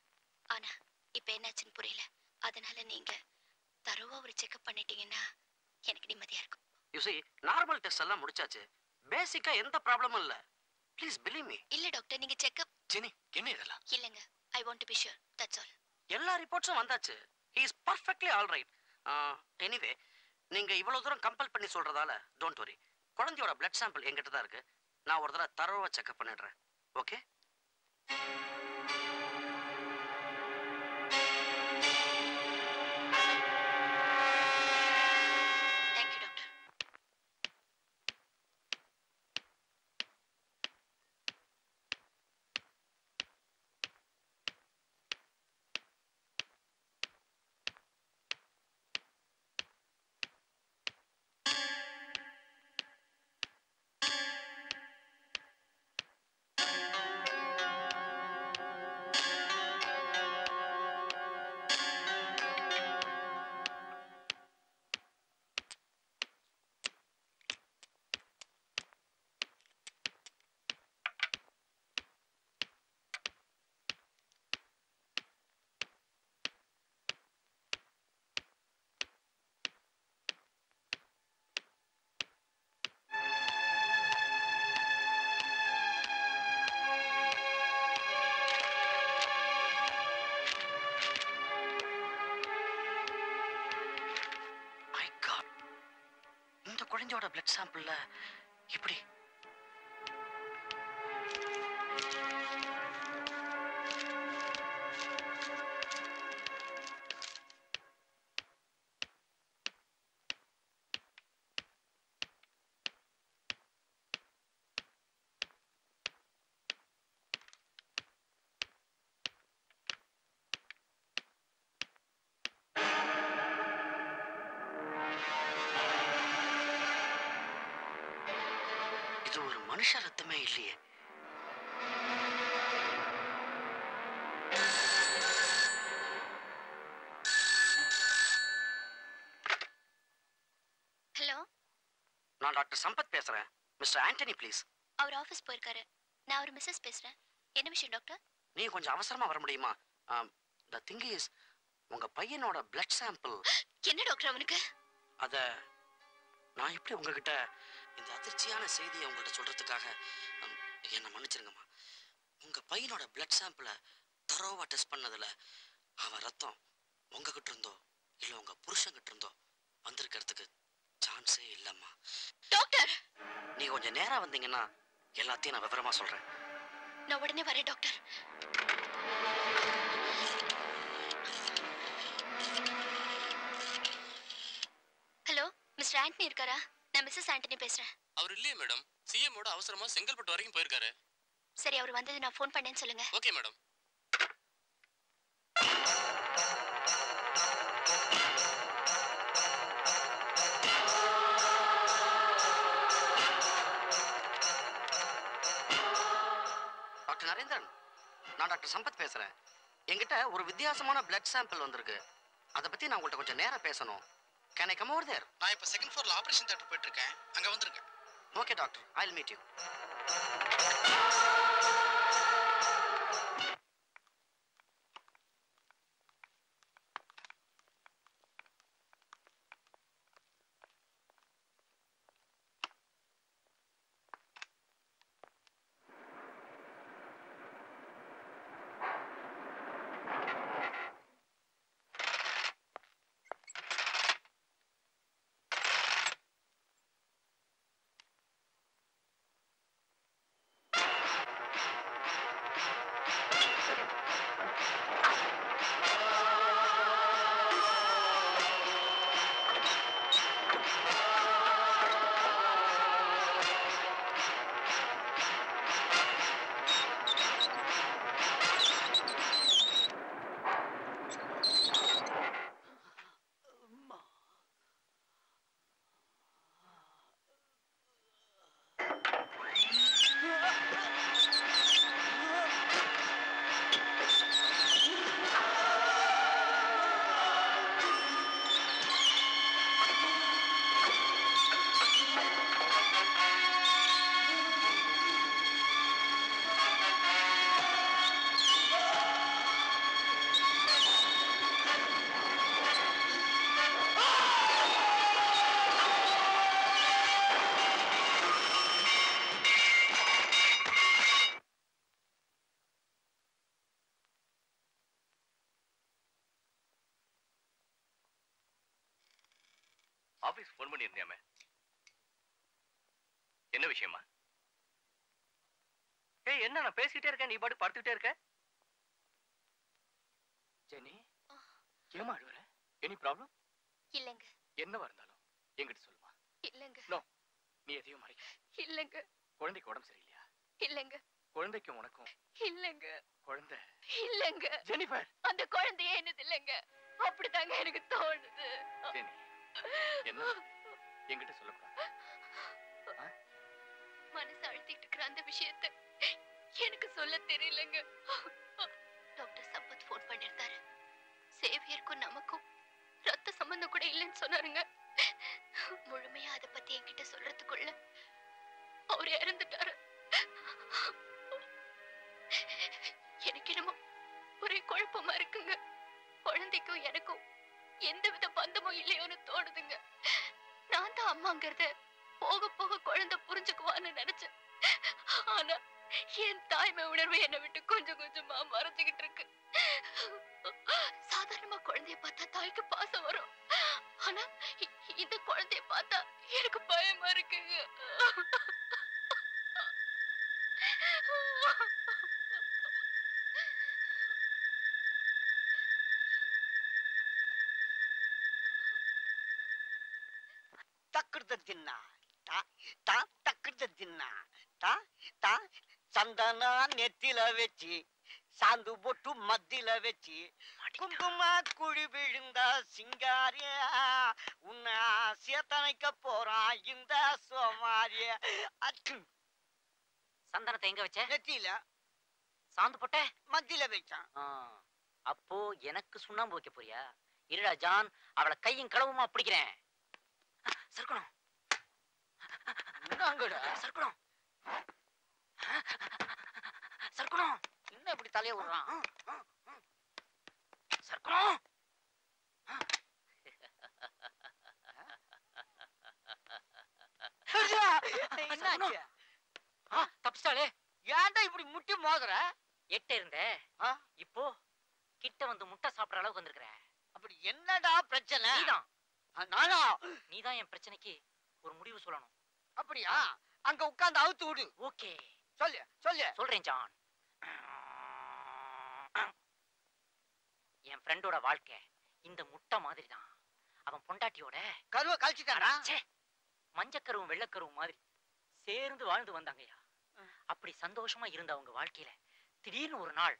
ஆனா இப்ப என்னாச்சுன்னு புரியல. அதனால நீங்க தரோவா ஒரு செக்அப் பண்ணிட்டீங்கன்னா எனக்கு நிம்மதியா இருக்கும். You see, நார்மல் டெஸ்ட் எல்லாம் முடிச்சாச்சு. பேசிக்கா எந்த ப்ராப்ளமும் இல்ல. Please believe me. இல்ல டாக்டர், நீங்க செக்அப். ஜெனி, என்ன இதெல்லாம்? இல்லங்க, I want to be sure. That's all. எல்லா ரிப்போர்ட்ஸும் வந்தாச்சு. He is perfectly all right. Anyway, நீங்க இவ்வளவு தூரம் கம்பல் பண்ணி சொல்றதால டோன்ட் வரி. குழந்தையோட பிளட் சாம்பிள் என்கிட்ட தான் இருக்கு. நான் ஒரு தடவை தரோவா செக்அப் பண்ணிடுறேன். ஓகே? பிளட் சாம்பிள்ல இப்படி இது ஒரு மனுஷ ரத்தமே இல்லையே. ஹலோ, நான் டாக்டர் சம்பத் பேசுறேன். Mister Antony please. அவர் ஆபீஸ் போயிருக்காரு. நான் ஒரு மிஸ்ஸஸ் பேசுறேன். என்ன விஷயம் டாக்டர்? நீ கொஞ்சம் அவசரமா வர முடியுமா? த திங் இஸ், உங்க பையனோட பிளட் சாம்பிள். என்ன டாக்டர் அவனுக்கு? அத நான் எப்படி உங்ககிட்ட இந்த அதிர்ச்சியான செய்தியை உங்கள்கிட்ட சொல்றதுக்காக என்ன மன்னிச்சிருங்கம்மா. உங்க பையனோட பிளட் சாம்பிளை தரோவா டெஸ்ட் பண்ணதுல அவன் ரத்தம் உங்ககிட்ட இருந்தோ இல்ல உங்க புருஷங்கிட்ட இருந்தோ வந்திருக்கிறதுக்கு சான்ஸே இல்லம்மா. டாக்டர், நீ கொஞ்சம் நேரா வந்தீங்கன்னா எல்லாத்தையும் நான் விவரமா சொல்றேன். நான் உடனே வரேன் டாக்டர். ஹலோ, மிஸ்டர் ஆண்டனி இருக்காரா? நான் மிஸ்ஸஸ் ஆண்டனி பேசுறேன். அவர் இல்லையே மேடம். சிஎம்மோட அவசரமா செங்கல்பட்டு வரைக்கும் போயிருக்காரு. சரி, அவர் வந்தது நான் ஃபோன் பண்ணேன்னு சொல்லுங்க. Okay madam. டாக்டர் நரேந்திரன், நான் டாக்டர் சம்பத் பேசுறேன். என்கிட்ட ஒரு வித்தியாசமான பிளட் சாம்பிள் வந்திருக்கு. அதை பத்தி நான் உங்கள்கிட்ட கொஞ்சம் நேரா பேசணும். Can I come over there? நான் இப்ப செகண்ட் ஃப்ளோர்ல ஆபரேஷன் தியேட்டர் போயிட்டு இருக்கேன். அங்க வந்திருக்கேன். Okay doctor, I'll meet you. Office phone பண்ணியிருந்தியாமே, என்ன விஷயமா? ஏய், என்ன நான் பேசிக்கிட்டே இருக்கேன், நீ பாட்டு படுத்துக்கிட்டே இருக்க? ஜெனி, ஏமா அழுவுற? Any problem? இல்லங்க. என்னவா இருந்தாலும் என்கிட்ட சொல்லுமா. இல்லங்க. நோ, நீ எதையும் மறைக்க. இல்லங்க. குழந்தைக்கு உடம்பு சரியில்லையா? இல்லங்க. குழந்தைக்கும் உனக்கும்? இல்லங்க. குழந்தை இல்லங்க. ஜெனிஃபர், அந்த குழந்தையே என்னது இல்லங்க. அப்படிதாங்க எனக்கு தோணுது. ஜெனி, என்ன என்கிட்ட சொல்லக்கூடாது. மனசு அழுத்திட்டு இருக்கிற அந்த விஷயத்தை எனக்கு சொல்ல தெரியலங்க. டாக்டர் சம்பத் போன் பண்ணிருந்தாரு. சேவியருக்கும் நமக்கும் ரத்த சம்பந்தம் கூட இல்லைன்னு சொன்னாருங்க. முழுமையா அதை பத்தி என்கிட்ட சொல்றதுக்குள்ள அவர் இறந்துட்டாரு. எனக்கு என்னமோ ஒரே குழப்பமா இருக்குங்க. குழந்தைக்கும் எனக்கும் எந்தவித பந்தமும் இல்லையோன்னு தோணுதுங்க. நான் தான் அம்மாங்கிறத போக போக குழந்தை புரிஞ்சுக்குவான்னு நினைச்சேன். ஆனா என் தாய்மை உணர்வு என்னை விட்டு கொஞ்சம் கொஞ்சமா மறைஞ்சுகிட்டு இருக்கு. சாதாரணமா குழந்தைய பார்த்தா தாய்க்கு பாசம் வரும். ஆனா இந்த குழந்தைய பார்த்தா எனக்கு பயமா இருக்குங்க. தக்குடுத தின்னா தக்குடுத தின்னா சந்தனா நெத்தில வச்சு சாந்து போட்டு மத்தில வச்சு குங்கும குழி விழுந்த சிங்காரிய உன்னை சேத்தனைக்க போறான் இந்த சோமாரிய. சந்தனத்தை எங்க வச்ச? நெத்தியில. சாந்து போட்ட? மத்தியில வச்சான். அப்போ எனக்கு சுண்ணாம்பு வைக்க போறியா? இருடா ஜான், அவளை கையும் களவுமா பிடிக்கிறேன். சர்க்கணும் சர்க்கணும் சர்க்கணும். என்ன இப்படி தலைய விடுறான்? சர்க்கணும். தப்பிச்சாலே. ஏன்டா இப்படி முட்டி மோதுற? எட்ட இருந்த இப்போ கிட்ட வந்து முட்டை சாப்பிடுற அளவுக்கு வந்திருக்கிற. அப்படி என்னடா பிரச்சனை? நீதான். நானா? நீதான் என் பிரச்சனைக்கு ஒரு முடிவு சொல்லணும். அப்படியா? அங்க உட்கார்ந்து அவுத்து விடு. ஓகே, சொல்லு சொல்லு. சொல்றேன் ஜான். என் ஃப்ரெண்டோட வாழ்க்கை இந்த முட்டை மாதிரி தான். அவன் பொண்டாட்டியோட கருவை கழிச்சுட்டானா? மஞ்சக்கருவும் வெள்ளக்கருவும் மாதிரி சேர்ந்து வாழ்ந்து வந்தாங்கய்யா. அப்படி சந்தோஷமா இருந்த அவங்க வாழ்க்கையில திடீர்னு ஒரு நாள்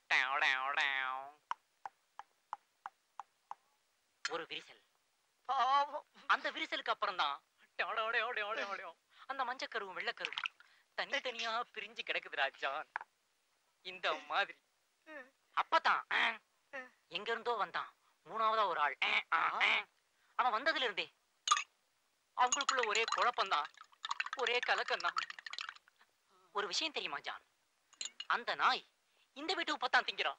ஒரு விரிசல். அந்த விரிசலுக்கு அப்புறம் தான் அந்த மஞ்சக்கருவும் வெள்ளக்கருவும் தனித்தனியா பிரிஞ்சு கிடக்குதுடா ஜான். இந்த மாதிரி அப்பதான் எங்க இருந்தோ வந்தான் மூணாவதா ஒரு ஆள். அவன் வந்ததுல இருந்தே அவங்களுக்குள்ள ஒரே குழப்பம்தான், ஒரே கலக்கம்தான். ஒரு விஷயம் தெரியுமா ஜான்? அந்த நாய் இந்த வீட்டுக்கு பத்தான் திங்கிறான்.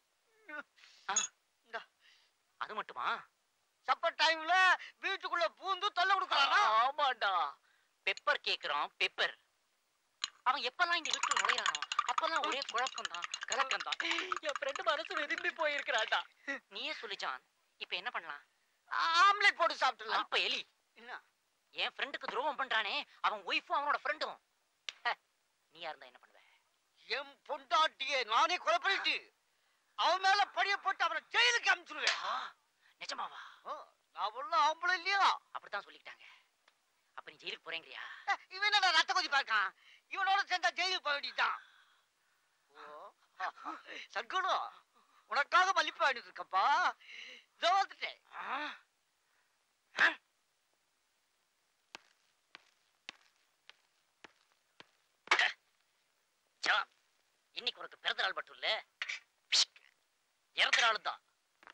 அது மட்டுமா, சப்பர் டைம்ல வீட்டுக்குள்ள பூந்து தொல்லை கொடுக்கறானா? ஆமாடா, பெப்பர் கேக்குறான். பெப்பர் அவன் எப்பெல்லாம் இந்த வீட்டுல நுழையறானோ அப்பெல்லாம் ஒரே குழப்பம் தான், கலக்கம் தான். என் ஃப்ரெண்டு மனசு விரும்பி போயிருக்கிறாடா. நீயே சொல்லு ஜான், இப்ப என்ன பண்ணலாம்? ஆம்லெட் போட்டு சாப்பிடலாம். இப்ப எலி என் ஃப்ரெண்டுக்கு துரோகம் பண்றானே, அவன் ஒய்ஃபும் அவனோட ஃப்ரெண்டும். நீ யாருந்தா என்ன பண்ணுவ? என் பொண்டாட்டியை நானே கொலை பண்ணிட்டு அவன் மேல படிய போட்டு அவனை ஜெயிலுக்கு அனுப்பிச்சிருவேன். நிஜமாவா? நான் உள்ள ஆம்பளை இல்லையா? அப்படித்தான் சொல்லிட்டாங்க. அப்ப நீ ஜெயிலுக்கு போறேங்கறியா? இவன் என்னடா ரத்த கொதி பார்க்கான்? இவனோட சேர்ந்தா ஜெயிலுக்கு போக வேண்டியதுதான். சர்க்குணு, உனக்காக மல்லிப்பூ வாங்கிட்டு இருக்கப்பா. இதோ வந்துட்டேன். ஜான், இன்னைக்கு உனக்கு பிறந்த நாள் மட்டும் இல்ல, இறந்த நாள் தான்.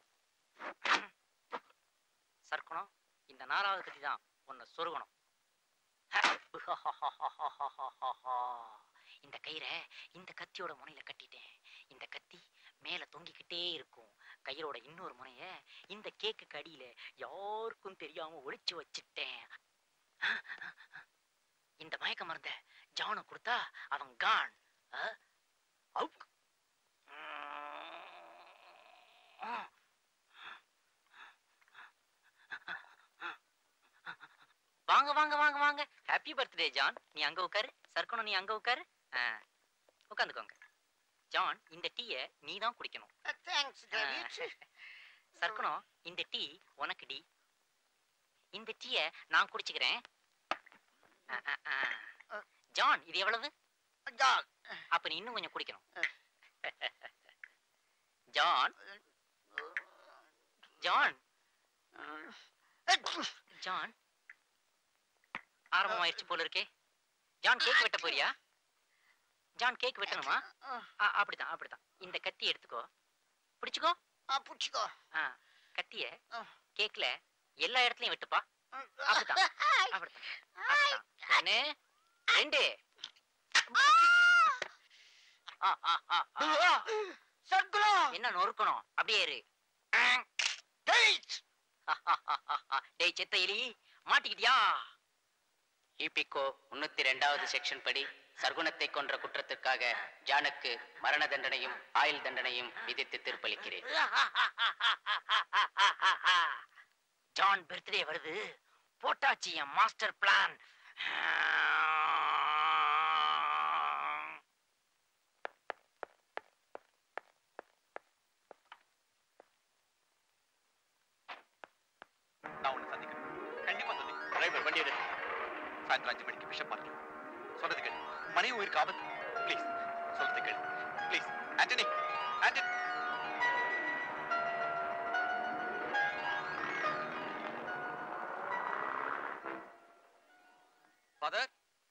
சர்க்கணும், இந்த 4வது கத்தி தான் உன்னை சொருகணும். இந்த கயிறை இந்த கத்தியோட முனையில கட்டிட்டேன். இந்த கத்தி மேல தொங்கிக்கிட்டே இருக்கும். கயிறோட இன்னொரு முனைய இந்த கேக்கு அடியில யாருக்கும் தெரியாம ஒளிச்சு வச்சுட்டேன். இந்த மயக்க மருந்த ஜானு கொடுத்தா அவன் கான். வாங்க வாங்க வாங்க வாங்க. Happy birthday John. நீ அங்க உட்காரு. சர்க்கணும், நீ அங்க உட்காரு. உட்காந்துக்கோங்க. ஜான், இந்த டீய நீ தான் குடிக்கணும். சர்க்கணும், இந்த டீ உனக்கு டி. இந்த டீய நான் குடிச்சுக்கிறேன். ஜான், இது எவ்வளவு? அப்ப நீ இன்னும் கொஞ்சம் குடிக்கணும். ஜான் ஜான் ஜான், ஆரம்பமாயிருச்சு போல இருக்கே. ஜான், கேக் வெட்ட போறியா? ஜான், கேக் வெட்டணுமா? அப்படித்தான் அப்படித்தான். இந்த கத்தி எடுத்துக்கோ, பிடிச்சுக்கோ. பிடிச்சுக்கோ. கத்திய கேக்ல எல்லா இடத்துலயும் வெட்டுப்பா. அப்படித்தான் அப்படித்தான் அப்படித்தான். 1 2. என்ன நொறுக்கணும்? அப்படியே இரு. டேய் செத்த எலி, மாட்டிக்கிட்டியா? ஈபிகோ 302வது செக்ஷன் படி சர்க்குணத்தை கொன்ற குற்றத்திற்காக ஜானுக்கு மரண தண்டனையும் ஆயுள் தண்டனையும் விதித்து தீர்ப்பளிக்கிறேன். ஜான் பர்த்டே வருது, போட்டாச்சு என் மாஸ்டர் பிளான். நான் உன்னை சந்திக்கிறேன், கண்டிப்பா சந்திக்கிறேன். டிரைவர் வண்டி எடு. சாயந்தரம் 5 மணிக்கு பிஷப் பார்க்கலாம். சொல்றது கேளு, மனைவி உயிருக்கு ஆபத்து. ப்ளீஸ் சொல்றது கேளு, please. Antony, Antony. Father?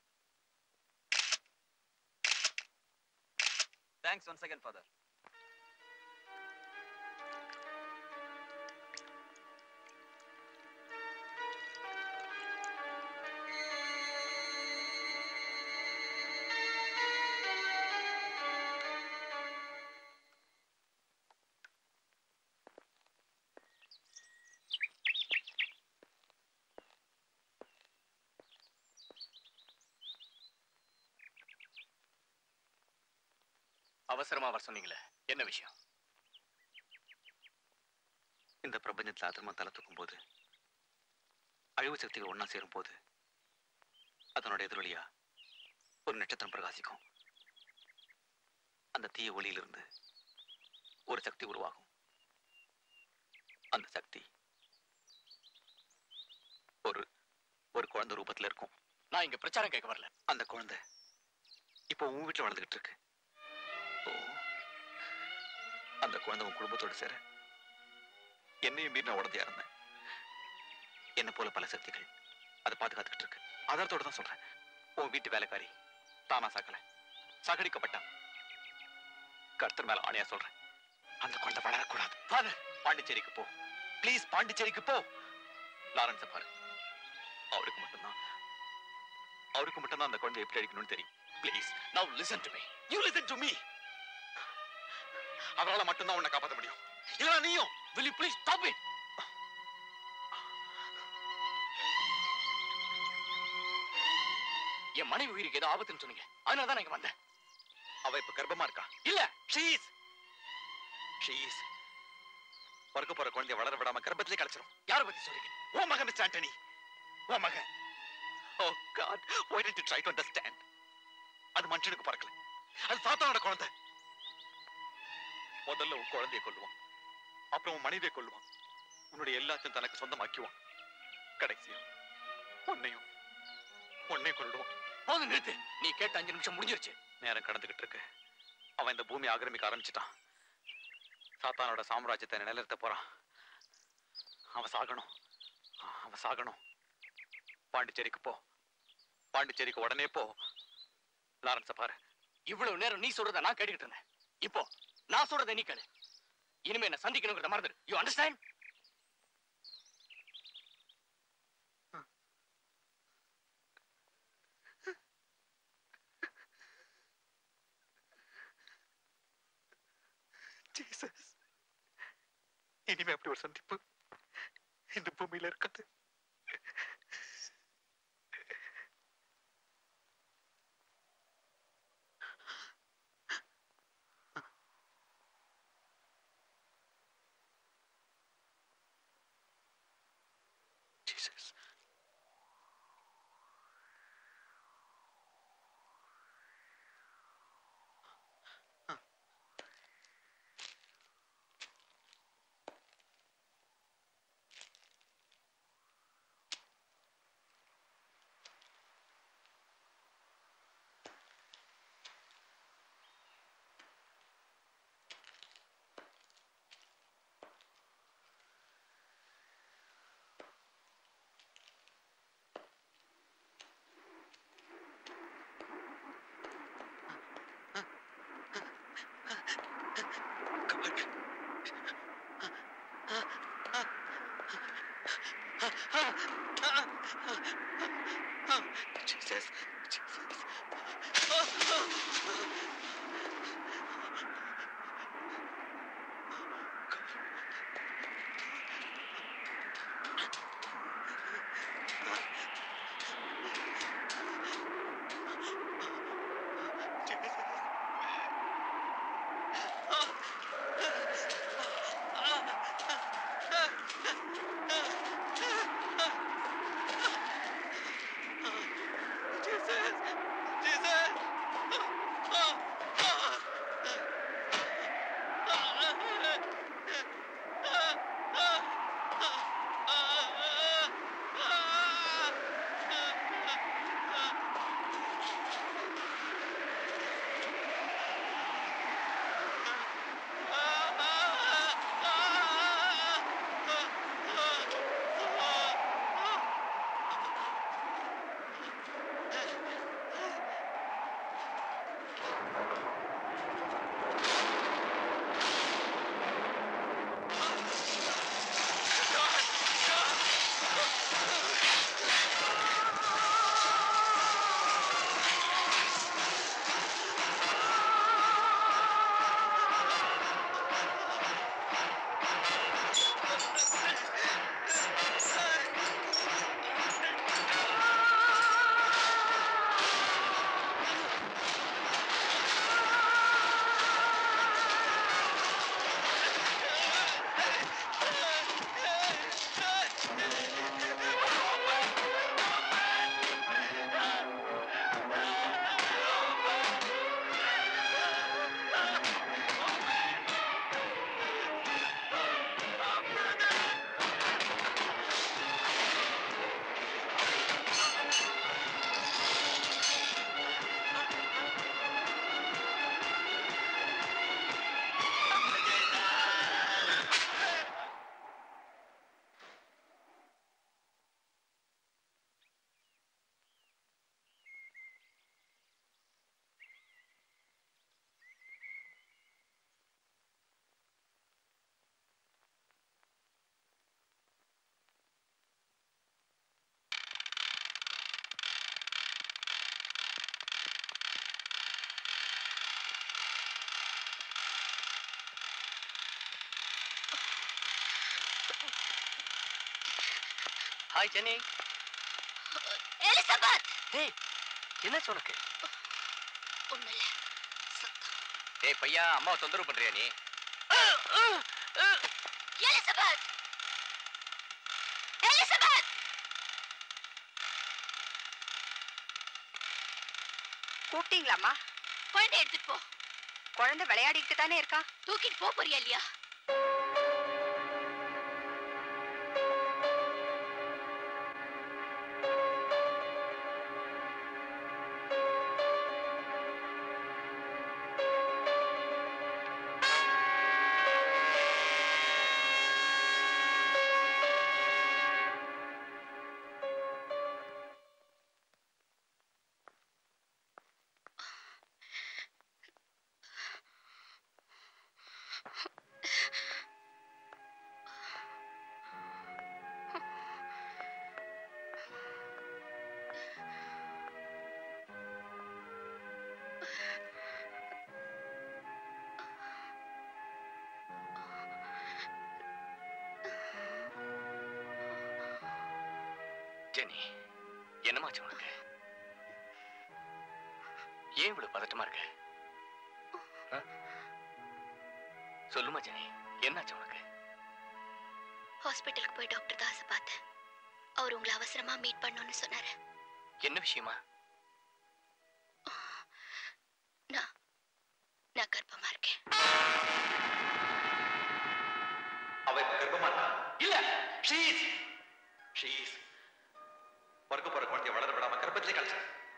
Thanks once again, Father. அவசரமா வர சொன்னீங்களே, என்ன விஷயம்? இந்த பிரபஞ்சத்துல ஆத்திரமா தலை தூக்கும் போது, அழிவு சக்திகள் ஒன்னா சேரும் போது, அதனோட எதிரொலியா ஒரு நட்சத்திரம் பிரகாசிக்கும். அந்த தீய ஒளியிலிருந்து ஒரு சக்தி உருவாகும். அந்த சக்தி ஒரு ஒரு குழந்தை ரூபத்துல இருக்கும். நான் இங்க பிரச்சாரம் கேட்க வரல. அந்த குழந்தை இப்போ உன் வீட்டுல வளர்ந்துகிட்டு இருக்கு. அந்த குழந்தை உன் குடும்பத்தோடு சேர என்னையும் மீறி நான் உடந்தையா இருந்தேன். என்ன போல பல சக்திகள் அதை பாதுகாத்துக்கிட்டு இருக்கு. ஆதாரத்தோட தான் சொல்றேன். உன் வீட்டு வேலைக்காரி தானா சாக்கல, சாகடிக்கப்பட்டான். கர்த்தர் மேல ஆணையா சொல்றேன், அந்த குழந்தை வளரக்கூடாது. ஃபாதர், பாண்டிச்சேரிக்கு போ ப்ளீஸ், பாண்டிச்சேரிக்கு போ. லாரன்ஸை பாரு, அவருக்கு மட்டும்தான் அந்த குழந்தை எப்படி அடிக்கணும்னு தெரியும். Please now listen to me, you listen to me. அவரால மட்டும்தான் உன்னை காப்பாற்ற முடியும். இல்ல நீயும். will you please stop it? என் மனைவி உயிருக்கு ஏதோ ஆபத்துன்னு சொன்னீங்க, அதனால தான் இங்க வந்தேன். அவ இப்ப கர்ப்பமா இருக்கா? இல்ல, ஷீஸ் பிறக்க போற குழந்தைய வளர விடாம கர்ப்பத்திலே கலைச்சிரும். யாரை பத்தி சொல்றீங்க? ஓ மகன் மிஸ்டர் ஆண்டனி, ஓ மகன். Oh God, why didn't you try to understand? அது மனுஷனுக்கு பறக்கல, அது சாத்தானோட குழந்தை. முதல்ல உன் குழந்தையை கொல்லுவான், அப்புறம் உன் மனைவியை கொல்லுவான், உன்னுடைய எல்லாத்தையும் தனக்கு சொந்தமாக்குவான். கடைசியா உன்னையும் கொல்லுவான். போதும் நிறுத்து. நீ கேட்ட 5 நிமிஷம் முடிஞ்சிருச்சு. நேரம் கடந்துகிட்டு இருக்கு. அவன் இந்த பூமி ஆக்கிரமிக்க ஆரம்பிச்சுட்டான். சாத்தானோட சாம்ராஜ்யத்தை நிலைநிறுத்த போறான். அவன் சாகணும். பாண்டிச்சேரிக்கு போ, பாண்டிச்சேரிக்கு உடனே போ. லாரன்ஸை பாரு. இவ்வளவு நேரம் நீ சொல்றத நான் கேட்டுக்கிட்டு இருந்தேன். இப்போ நான் சொல்றதை நீ கேளு. இனிமே என்ன சந்திக்கணுங்கிறத மறந்துடு. You understand? ஜீசஸ், இனிமே அப்படி ஒரு சந்திப்பு இந்த பூமியில இருக்காது. Hi Jenny. எலிசபெத். ஏய் என்னாச்சு உனக்கு? ஒண்ணும் இல்ல. ஏய் பையா, அம்மாவை தொந்தரவு பண்றியா நீ? எலிசபெத். எலிசபெத். கூப்பிட்டீங்களாம்மா? குழந்தை எடுத்துட்டு போ. குழந்தை விளையாடிட்டு தானே இருக்கா. தூக்கிட்டு போறியா இல்லையா? ஜெனி, என்னமாச்சு உனக்கு? ஏன் இவ்வளவு பதட்டமா இருக்க? சொல்லுமா ஜெனி, என்னாச்சு உனக்கு? ஹாஸ்பிட்டலுக்கு போய் டாக்டர் தாஸை பார்த்தேன். அவர் உங்களை அவசரமா மீட் பண்ணணும்னு சொன்னாரு. என்ன விஷயமா? நான் கர்ப்பமா இருக்கேன். அவ கர்ப்பமா இல்ல. ஷீஸ் பிறக்க போற குழந்தைய வளர விடாம கர்ப்பத்திலே கழிச்சு.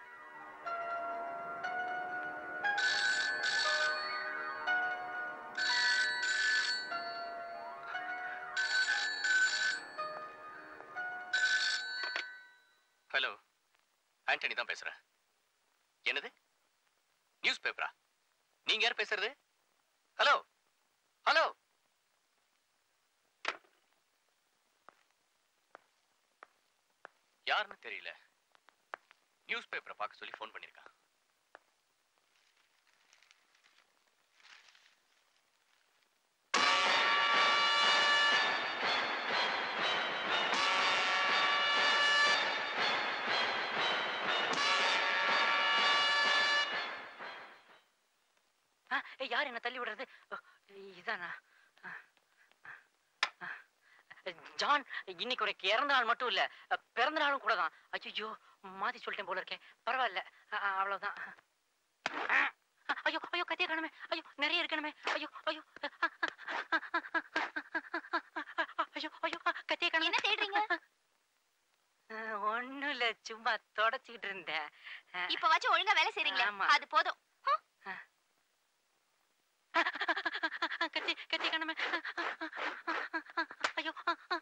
ஹலோ, ஆண்டனி தான் பேசுறேன். என்னது? நியூஸ் பேப்பரா? நீங்க யார் பேசுறது? Hello hello. யாருன்னு தெரியல. நியூஸ் பேப்பரை பார்க்க சொல்லி ஃபோன் பண்ணிருக்கான். யார் என்ன தள்ளி விடுறது? இதானா? ஜான் இன்னைக்கு ஒரு இறந்த நாள் மட்டும் இல்ல, பிறந்த நாளும் கூட தான். ஐயோ, மாத்தி சொல்லிட்டேன் போல இருக்கேன். பரவாயில்ல, அவ்வளவுதான். ஐயோ ஐயோ, கத்திய காணுமே. ஐயோ, நிறைய இருக்கணுமே. ஐயோ ஐயோ ஐயோ ஐயோ, கத்திய காணுமே. என்ன தேடுறீங்க? ஒண்ணும் இல்ல, சும்மா தொடச்சிக்கிட்டு இருந்தேன். இப்ப வாச்சும் ஒழுங்கா வேலை செய்றீங்களே, அது போதும். கத்தி கத்தி காணுமே. ஐயோ,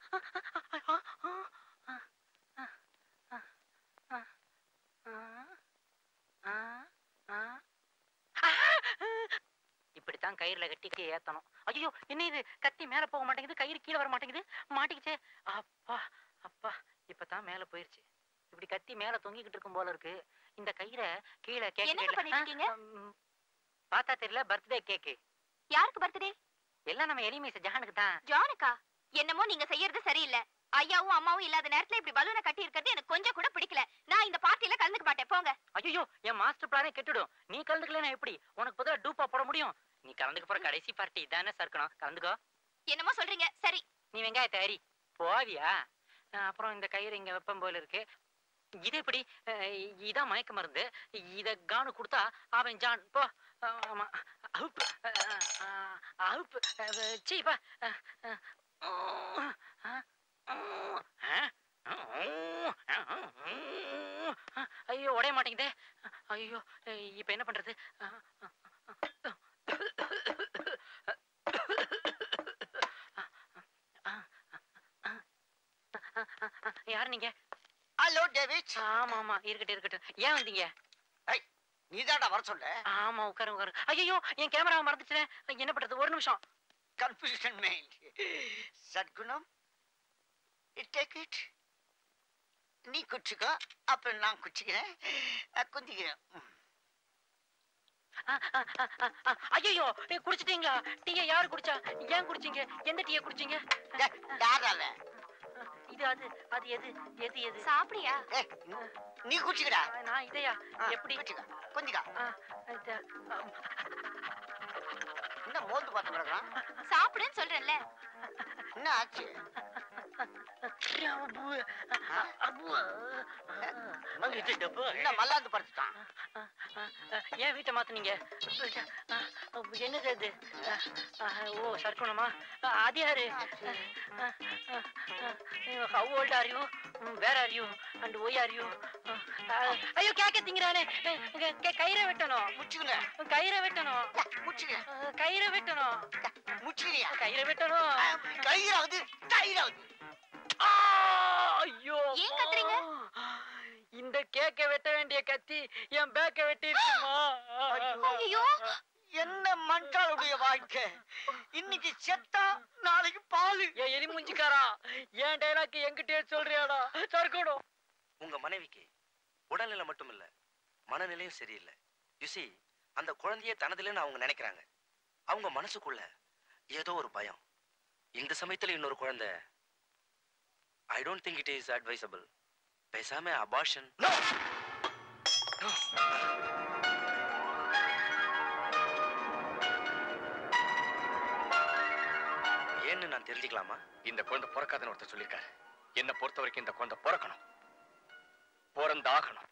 இப்படித்தான் கயிறுல கட்டி ஏத்தணும். ஐயோ, என்ன இது? கத்தி மேல போக மாட்டேங்குது, கயிறு கீழே வர மாட்டேங்குது. மாட்டிக்கிச்சே. அப்பா அப்பா, இப்பதான் மேல போயிருச்சு. இப்படி கத்தி மேல தொங்கிக்கிட்டு இருக்கும் போல இருக்கு. இந்த கயிறை கீழே கேக்க பார்த்தா தெரியல. Birthday cake. யாருக்கு பர்த்டே? எல்லாம் நம்ம எலிமேச ஜானுக்கு தான். ஜானுக்கா? என்னமோ நீங்க செய்யறது சரியில்லை. ஐயாவும் அம்மாவும் இல்லாத நேரத்துல இப்படி பலூனை கட்டி இருக்கிறது எனக்கு கொஞ்சம் கூட பிடிக்கல. நான் இந்த பார்ட்டில கலந்துக்க மாட்டேன், போங்க. ஐயோ, என் மாஸ்டர் பிளானே கெட்டுடும். நீ கலந்துக்கலனா எப்படி? உனக்கு பதிலா டூப்பா போட முடியும். நீ கலந்துக்க போற கடைசி பார்ட்டி இதானே சர்க்கணும். கலந்துக்கோ. என்னமோ சொல்றீங்க, சரி. நீ வெங்காயத்தை அரி. போவியா? அப்புறம் இந்த கயிறு இங்க வெப்பம் போல இருக்கு. இது எப்படி? இதான் மயக்க மருந்து. இத கானு கொடுத்தா அவன் ஜான் போ. ஆமா, அவுப்பு அவுப்பு சீப்பா. ஐயோ, உடைய மாட்டேங்குதே. ஐயோ, இப்ப என்ன பண்றது? யாரு நீங்க? Hello David. ஆமா ஆமா, இருக்கட்டும் இருக்கட்டும். ஏன் வந்தீங்க? நீதாடா வர சொல்ல? ஆமா, உட்காரு உட்காரு. ஐயோ, என் கேமராவை மறந்துட்டேன். என்ன பண்றது? ஒரு நிமிஷம். Confusion mind. Sathgunam, take it. நீ குச்சிக்கோ, அப்புறம் நான் குச்சிக்கிறேன், குந்திக்கிறேன். ஐயோ, குடிச்சிட்டீங்களா? டீயை யாரு குடிச்சா? ஏன் குடிச்சீங்க? எந்த டீயை குடிச்சீங்க? யாரால? இது அது அது எது எது எது சாப்பிடியா? நீ குச்சிக்கடா. நான் இதையா எப்படி கொஞ்சிக்கா. என்ன மோந்து பார்த்து கிடக்குறான்? சாப்பிடுன்னு சொல்றேன்ல. என்ன ஆச்சு? என்ன மல்லாந்து படுத்துட்டான்? ஏன் வீட்டை மாத்துனீங்க? என்னது அது? ஓ சர்க்குணமா? அது யாரு? How old are you? Where are you? And why are you? ஐயோ கேக்க திங்கறானே. கயிறை வெட்டணும். முச்சுங்க. கயிறை வெட்டணும். முச்சுங்க. கயிறை வெட்டணும். முச்சுறியா? கயிறை வெட்டணும். கயிறாவது கயிறாவது. ஐயோ ஏன் கத்துறீங்க? இந்த கேக்க வெட்ட வேண்டிய கத்தி என் பேக்க வெட்டிருக்குமா? ஐயோ என்ன மண்டாளுடைய வாழ்க்கை. இன்னைக்கு செத்தா நாளைக்கு பாலு. ஏன் எலி முஞ்சிக்காரா? ஏன் டைலாக் என்கிட்டயே சொல்றியாடா? சர்க்கணும். உங்க மனைவிக்கு உடல்நிலை மட்டும் இல்ல, மனநிலையும் சரியில்லை. யுசி அந்த குழந்தையே தனதுலன்னு அவங்க நினைக்கிறாங்க. அவங்க மனசுக்குள்ள ஏதோ ஒரு பயம். இந்த சமயத்துல இன்னொரு குழந்தை, I don't think it is advisable. பேசாம abortion. No. ஏன்னு நான் தெரிஞ்சுக்கலாமா? இந்த குழந்தை பிறக்காதுன்னு ஒருத்தர் சொல்லியிருக்காரு. என்னை பொறுத்த வரைக்கும் இந்த குழந்தை பிறக்கணும், பிறந்தாகணும்.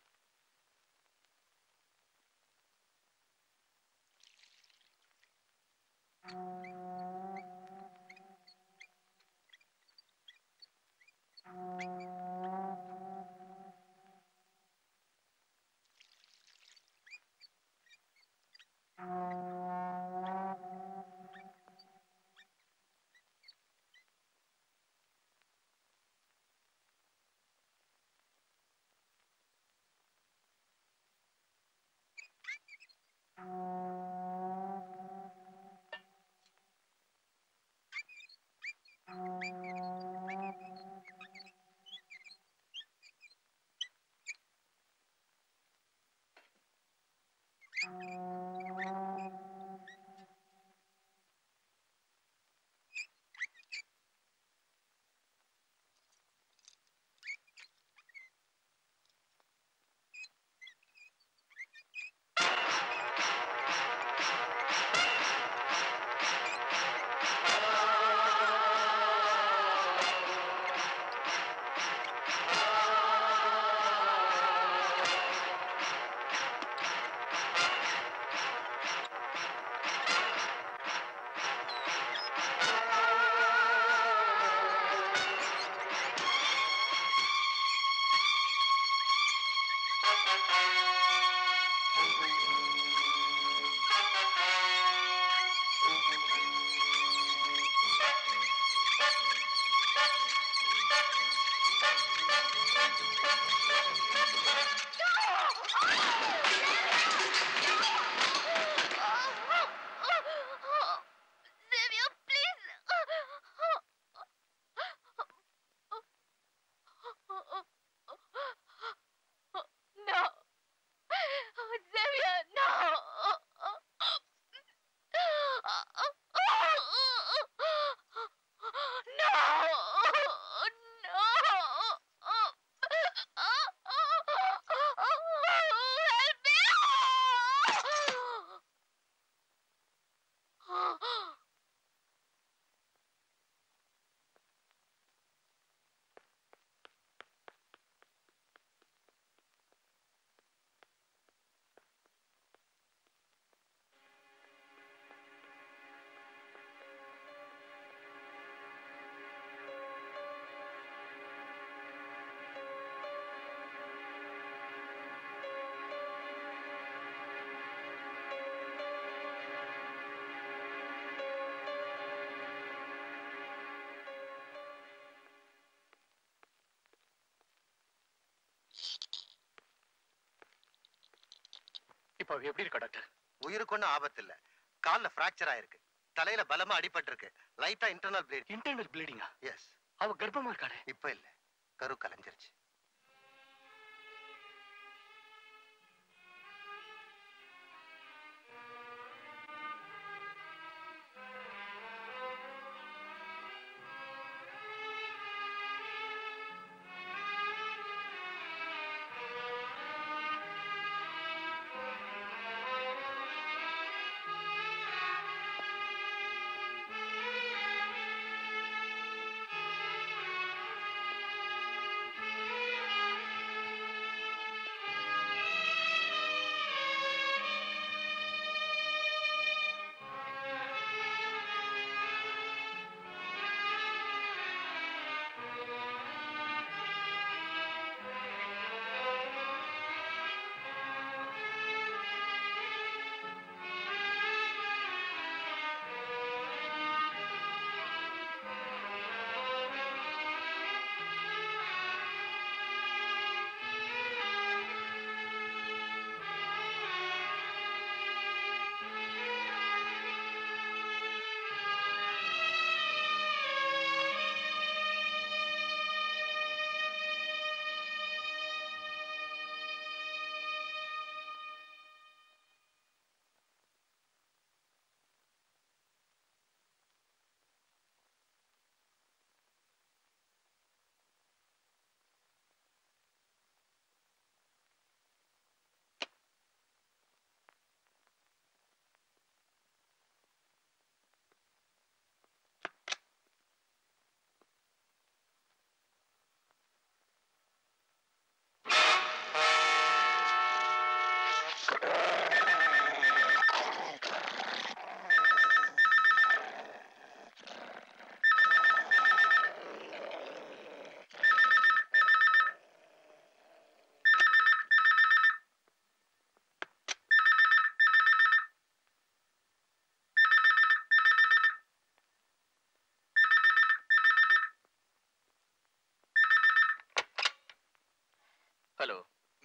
இப்ப எப்படி இருக்கா டாக்டர்? உயிருக்கு ஒன்றும் ஆபத்து இல்ல. கால்ல பிராக்சர் ஆயிருக்கு, தலையில பலமா அடிபட்டு இருக்கு, லைட்டா இன்டர்னல் ப்ளீடிங். இன்டர்னல் ப்ளீடிங்கா? எஸ். அவ கர்ப்பமா இருக்காளே? இப்ப இல்ல, கரு கலைஞ்சிருச்சு.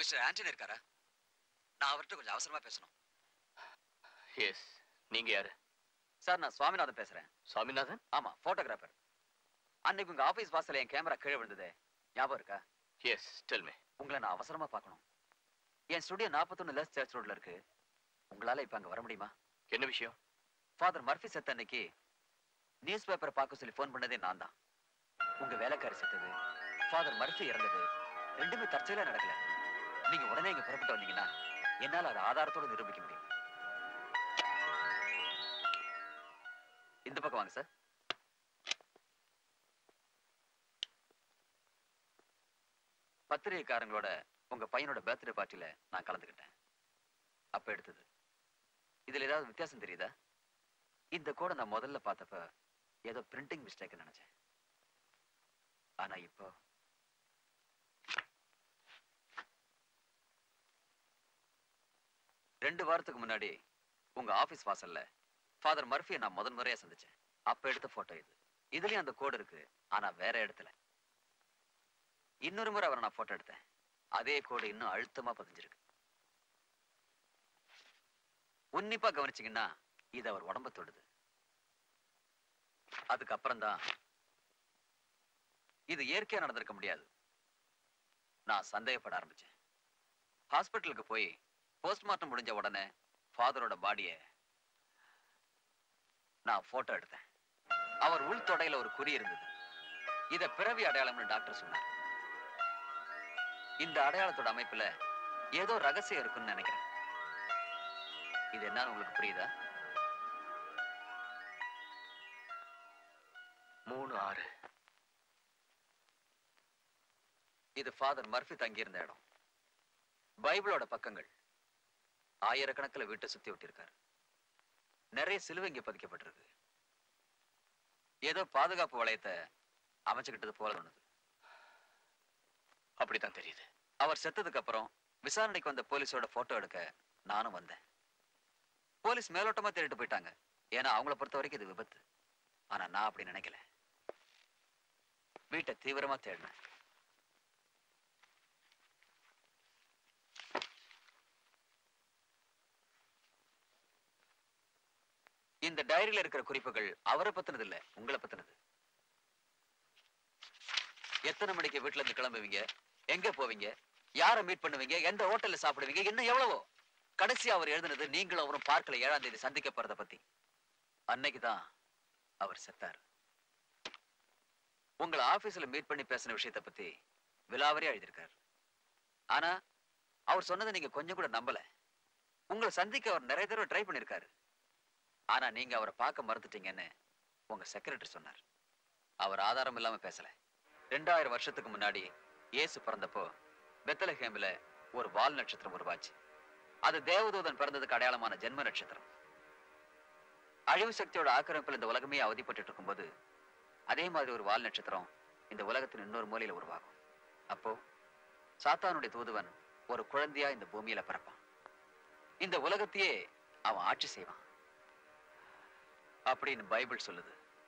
மிஸ்டர் ஆண்டனி இருக்காரா? நான் அவர்கிட்ட கொஞ்சம் அவசரமா பேசணும். எஸ், நீங்க யாரு? சார், நான் சுவாமிநாதன் பேசுறேன். சுவாமிநாதன்? ஆமா, போட்டோகிராஃபர். அன்னைக்கு உங்க ஆபீஸ் வாசல்ல என் கேமரா கீழே விழுந்ததே, ஞாபகம் இருக்கா? Yes, tell me. உங்களை நான் அவசரமா பார்க்கணும். என் ஸ்டுடியோ 41 லெஸ் சர்ச் ரோட்ல இருக்கு. உங்களால இப்ப அங்க வர முடியுமா? என்ன விஷயம்? ஃபாதர் மர்ஃபி செத்த அன்னைக்கு நியூஸ் பேப்பரை பார்க்க சொல்லி ஃபோன் பண்ணதே நான் தான். உங்க வேலைக்காரி செத்தது, ஃபாதர் மர்ஃபி இறந்தது, ரெண்டுமே தற்செயலா நடக்கல. நீங்க உடனே இங்க புறப்பட்டு வந்தீங்கன்னா என்னால அதை ஆதாரத்தோட நிரூபிக்க முடியும். இந்த பக்கம் வாங்க சார். பத்திரிகைக்காரங்களோட உங்க பையனோட பர்த்டே பார்ட்டியில நான் கலந்துக்கிட்டேன். அப்ப எடுத்தது. இதுல ஏதாவது வித்தியாசம் தெரியுதா? இந்த கோடை நான் முதல்ல பார்த்தப்ப ஏதோ பிரிண்டிங் மிஸ்டேக் நினைச்சேன். ஆனா இப்போ ரெண்டு வாரத்துக்கு முன்னாடி உங்க ஆபீஸ் வாசல்ல ஃபாதர் மர்ஃபியை நான் முதல் முறையா சந்திச்சேன். அப்ப எடுத்த போட்டோ இது. இதுலயும் அந்த கோடு இருக்கு, ஆனா வேற இடத்துல. இன்னொரு முறை அவரை நான் போட்டோ எடுத்தேன். அதே கோடு இன்னும் அழுத்தமா பதிஞ்சிருக்கு. உன்னிப்பா கவனிச்சீங்கன்னா இது அவர் உடம்ப தொடுது. அதுக்கப்புறம் தான் இது இயற்கையா நடந்திருக்க முடியாது நான் சந்தேகப்பட ஆரம்பிச்சேன். ஹாஸ்பிட்டலுக்கு போய் போஸ்ட்மார்ட்டம் முடிஞ்ச உடனே ஃபாதரோட பாடிய நான் போட்டோ எடுத்தேன். அவர் உள் தொடையில ஒரு குறி இருந்தது. இத பிறவி அடையாளம்னு டாக்டர் சொன்னார். இந்த அடையாளத்தோட அமைப்புல ஏதோ ரகசியம் இருக்குன்னு நினைக்கிறேன். இது என்னன்னு உங்களுக்கு புரியுதா? 3-6. இது ஃபாதர் மர்ஃபி தங்கியிருந்த இடம். பைபிளோட பக்கங்கள் ஆயிரக்கணக்கில் வீட்டை சுத்தி விட்டிருக்காரு. நிறைய சிலுவை இங்க பதிக்கப்பட்டிருக்கு. ஏதோ பாதுகாப்பு வளையத்தை அமைச்சுக்கிட்டது போல தோணுது. அப்படித்தான் தெரியுது. அவர் செத்ததுக்கு அப்புறம் விசாரணைக்கு வந்த போலீஸோட போட்டோ எடுக்க நானும் வந்தேன். போலீஸ் மேலோட்டமா தேடிட்டு போயிட்டாங்க. ஏன்னா அவங்கள பொறுத்த வரைக்கும் இது விபத்து. ஆனா நான் அப்படி நினைக்கல. வீட்டை தீவிரமா தேடினேன். இந்த டைரியில இருக்கிற குறிப்புகள் அவரை பத்தினது இல்ல, உங்களை பத்தினது. எத்தனை மணிக்கு வீட்டுல இருந்து கிளம்புவீங்க, எங்க போவீங்க, யாரை மீட் பண்ணுவீங்க, எந்த ஹோட்டல்ல சாப்பிடுவீங்க, இன்னும் எவ்வளவோ. கடைசி அவர் எழுதுனது நீங்களும் அவரும் பார்க்கல 7ஆம் தேதி சந்திக்க போறத பத்தி. அன்னைக்குதான் அவர் செத்தார். உங்களை ஆபீஸ்ல மீட் பண்ணி பேசின விஷயத்த பத்தி விலாவரியா எழுதியிருக்காரு. ஆனா அவர் சொன்னதை நீங்க கொஞ்சம் கூட நம்பல. உங்களை சந்திக்க அவர் நிறைய தடவை ட்ரை பண்ணிருக்காரு. ஆனா நீங்க அவரை பார்க்க மறுத்துட்டீங்கன்னு உங்க செக்ரட்டரி சொன்னார். அவர் ஆதாரம் இல்லாம பேசல. 2000 வருஷத்துக்கு முன்னாடி இயேசு பிறந்தப்போ பெத்லஹேம்ல ஒரு வால் நட்சத்திரம் உருவாச்சு. அது தேவதூதன் பிறந்ததுக்கு அடையாளமான ஜென்ம நட்சத்திரம். அழிவு சக்தியோட ஆக்கிரமிப்பில் இந்த உலகமே அவதிப்பட்டு இருக்கும்போது அதே மாதிரி ஒரு வால் நட்சத்திரம் இந்த உலகத்தின் இன்னொரு மூலையில உருவாகும். அப்போ சாத்தானுடைய தூதுவன் ஒரு குழந்தையா இந்த பூமியில பிறப்பான். இந்த உலகத்தையே அவன் ஆட்சி செய்வான் அப்படின்னு பைபிள் சொல்லுது.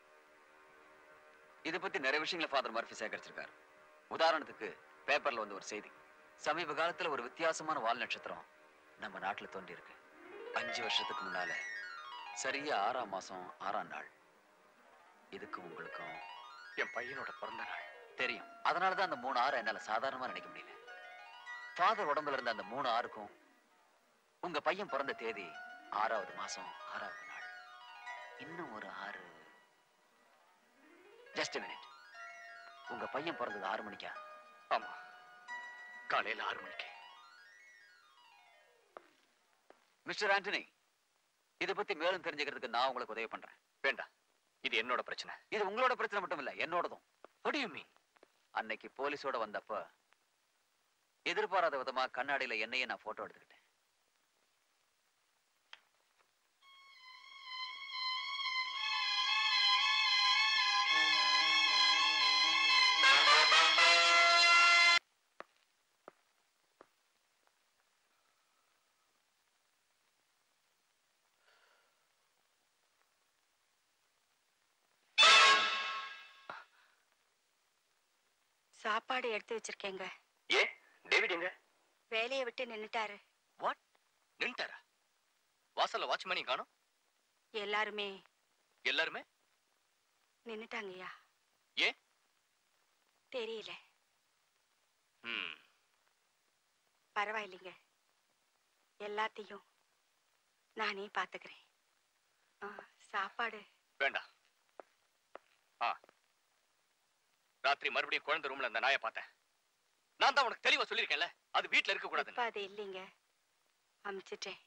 இதை பத்தி நிறைய விஷயங்களை ஃபாதர் மர்ஃபி சேகரிச்சிருக்காரு. உதாரணத்துக்கு பேப்பர்ல வந்து ஒரு செய்தி. சமீப காலத்துல ஒரு வித்தியாசமான வால் நட்சத்திரம் நம்ம நாட்டுல தோன்றி இருக்கு. 5 வருஷத்துக்கு முன்னால சரியா 6ஆம் மாசம் 6ஆம் நாள். இதுக்கு உங்களுக்கும் என் பையனோட பிறந்த நாள் தெரியும். அதனாலதான் அந்த 3-6 என்னால சாதாரணமா நினைக்க முடியல. ஃபாதர் உடம்புல இருந்த அந்த 3-6க்கும் உங்க பையன் பிறந்த தேதி 6ஆவது மாசம் 6ஆவது நாள். இன்னும் ஒரு 6. Just minute. உங்க பையன் பிறந்தது 6 மணிக்கா? ஆமா, காலையில 6 மணிக்கு. மிஸ்டர் ஆண்டனி, இதை பத்தி மேலும் தெரிஞ்சுக்கிறதுக்கு நான் உங்களுக்கு உதவி பண்றேன். வேண்டாம், இது என்னோட பிரச்சனை. இது உங்களோட பிரச்சனை மட்டும் இல்ல, என்னோடதும். What do you mean? அன்னைக்கு போலீஸோட வந்தப்ப எதிர்பாராத விதமா கண்ணாடியில என்னையே நான் போட்டோ எடுத்துக்கிட்டேன். சாப்பாடு எடுத்து வச்சிருக்கேங்க. ஏ டேவிட் எங்க? வேலையை விட்டு நின்னுட்டாரு. வாட்? நின்ட்டாரா? வாசல்ல வாட்ச்மேன் காணோம். எல்லாருமே எல்லாருமே நின்னுட்டாங்கய்யா. ஏ தெரியல. பரவாயில்லைங்க, எல்லாத்தையும் நானே பாத்துக்கிறேன். சாப்பாடு வேண்டாம். ராத்திரி மறுபடியும் குழந்தை ரூம்ல அந்த நாயை பார்த்தேன். நான் தான் உனக்கு தெளிவா சொல்லியிருக்கேன்ல, அது வீட்டுல இருக்க கூடாது. இப்ப அது இல்லைங்க, அமிச்சிட்டேன்.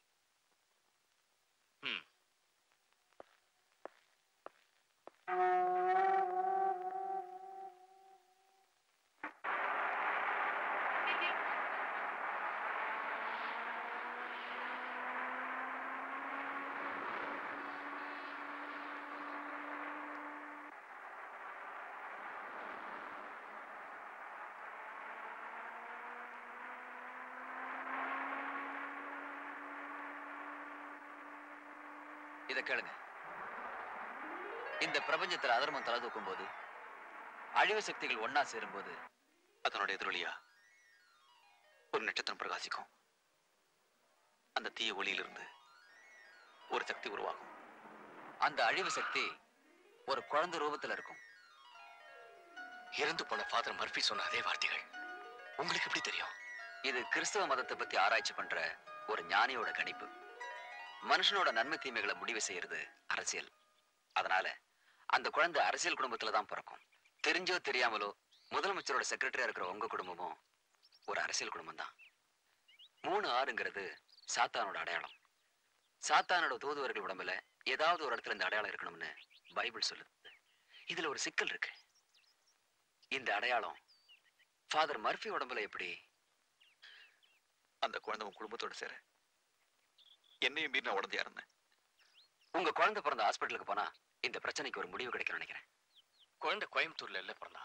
இத கேளுங்க. இந்த பிரபஞ்சத்துல அதர்மம் தலை தூக்கும் போது, அழிவு சக்திகள் ஒன்னா சேரும் போது, அதனோட எதிரொலியா ஒரு நட்சத்திரம் பிரகாசிக்கும். அந்த தீய ஒளியிலிருந்து ஒரு சக்தி உருவாகும். அந்த அழிவு சக்தி ஒரு குழந்தை ரூபத்துல இருக்கும். இறந்து போன ஃபாதர் மர்ஃபி சொன்ன அதே வார்த்தைகள் உங்களுக்கு எப்படி தெரியும்? இது கிறிஸ்தவ மதத்தை பத்தி ஆராய்ச்சி பண்ற ஒரு ஞானியோட கணிப்பு. மனுஷனோட நன்மை தீமைகளை முடிவு செய்யறது அரசியல். அதனால அந்த குழந்தை அரசியல் குடும்பத்துல தான் பிறக்கும். தெரிஞ்சோ தெரியாமலோ முதலமைச்சரோட செக்ரட்டரியா இருக்கிற உங்க குடும்பமும் ஒரு அரசியல் குடும்பம் தான். 3-6ங்கிறது சாத்தானோட அடையாளம். சாத்தானோட தூதுவர்கள் உடம்புல ஏதாவது ஒரு இடத்துல இந்த அடையாளம் இருக்கணும்னு பைபிள் சொல்லுது. இதுல ஒரு சிக்கல் இருக்கு. இந்த அடையாளம் ஃபாதர் மர்ஃபி உடம்புல எப்படி? அந்த குழந்தை உன் குடும்பத்தோட சேர என்னையும் மீறி நான் உடந்தையா இருந்தேன். உங்க குழந்தை பிறந்த ஹாஸ்பிட்டலுக்கு போனா இந்த பிரச்சனைக்கு ஒரு முடிவு கிடைக்கும் நினைக்கிறேன். குழந்தை கோயம்புத்தூர்ல இல்ல பிறந்தா.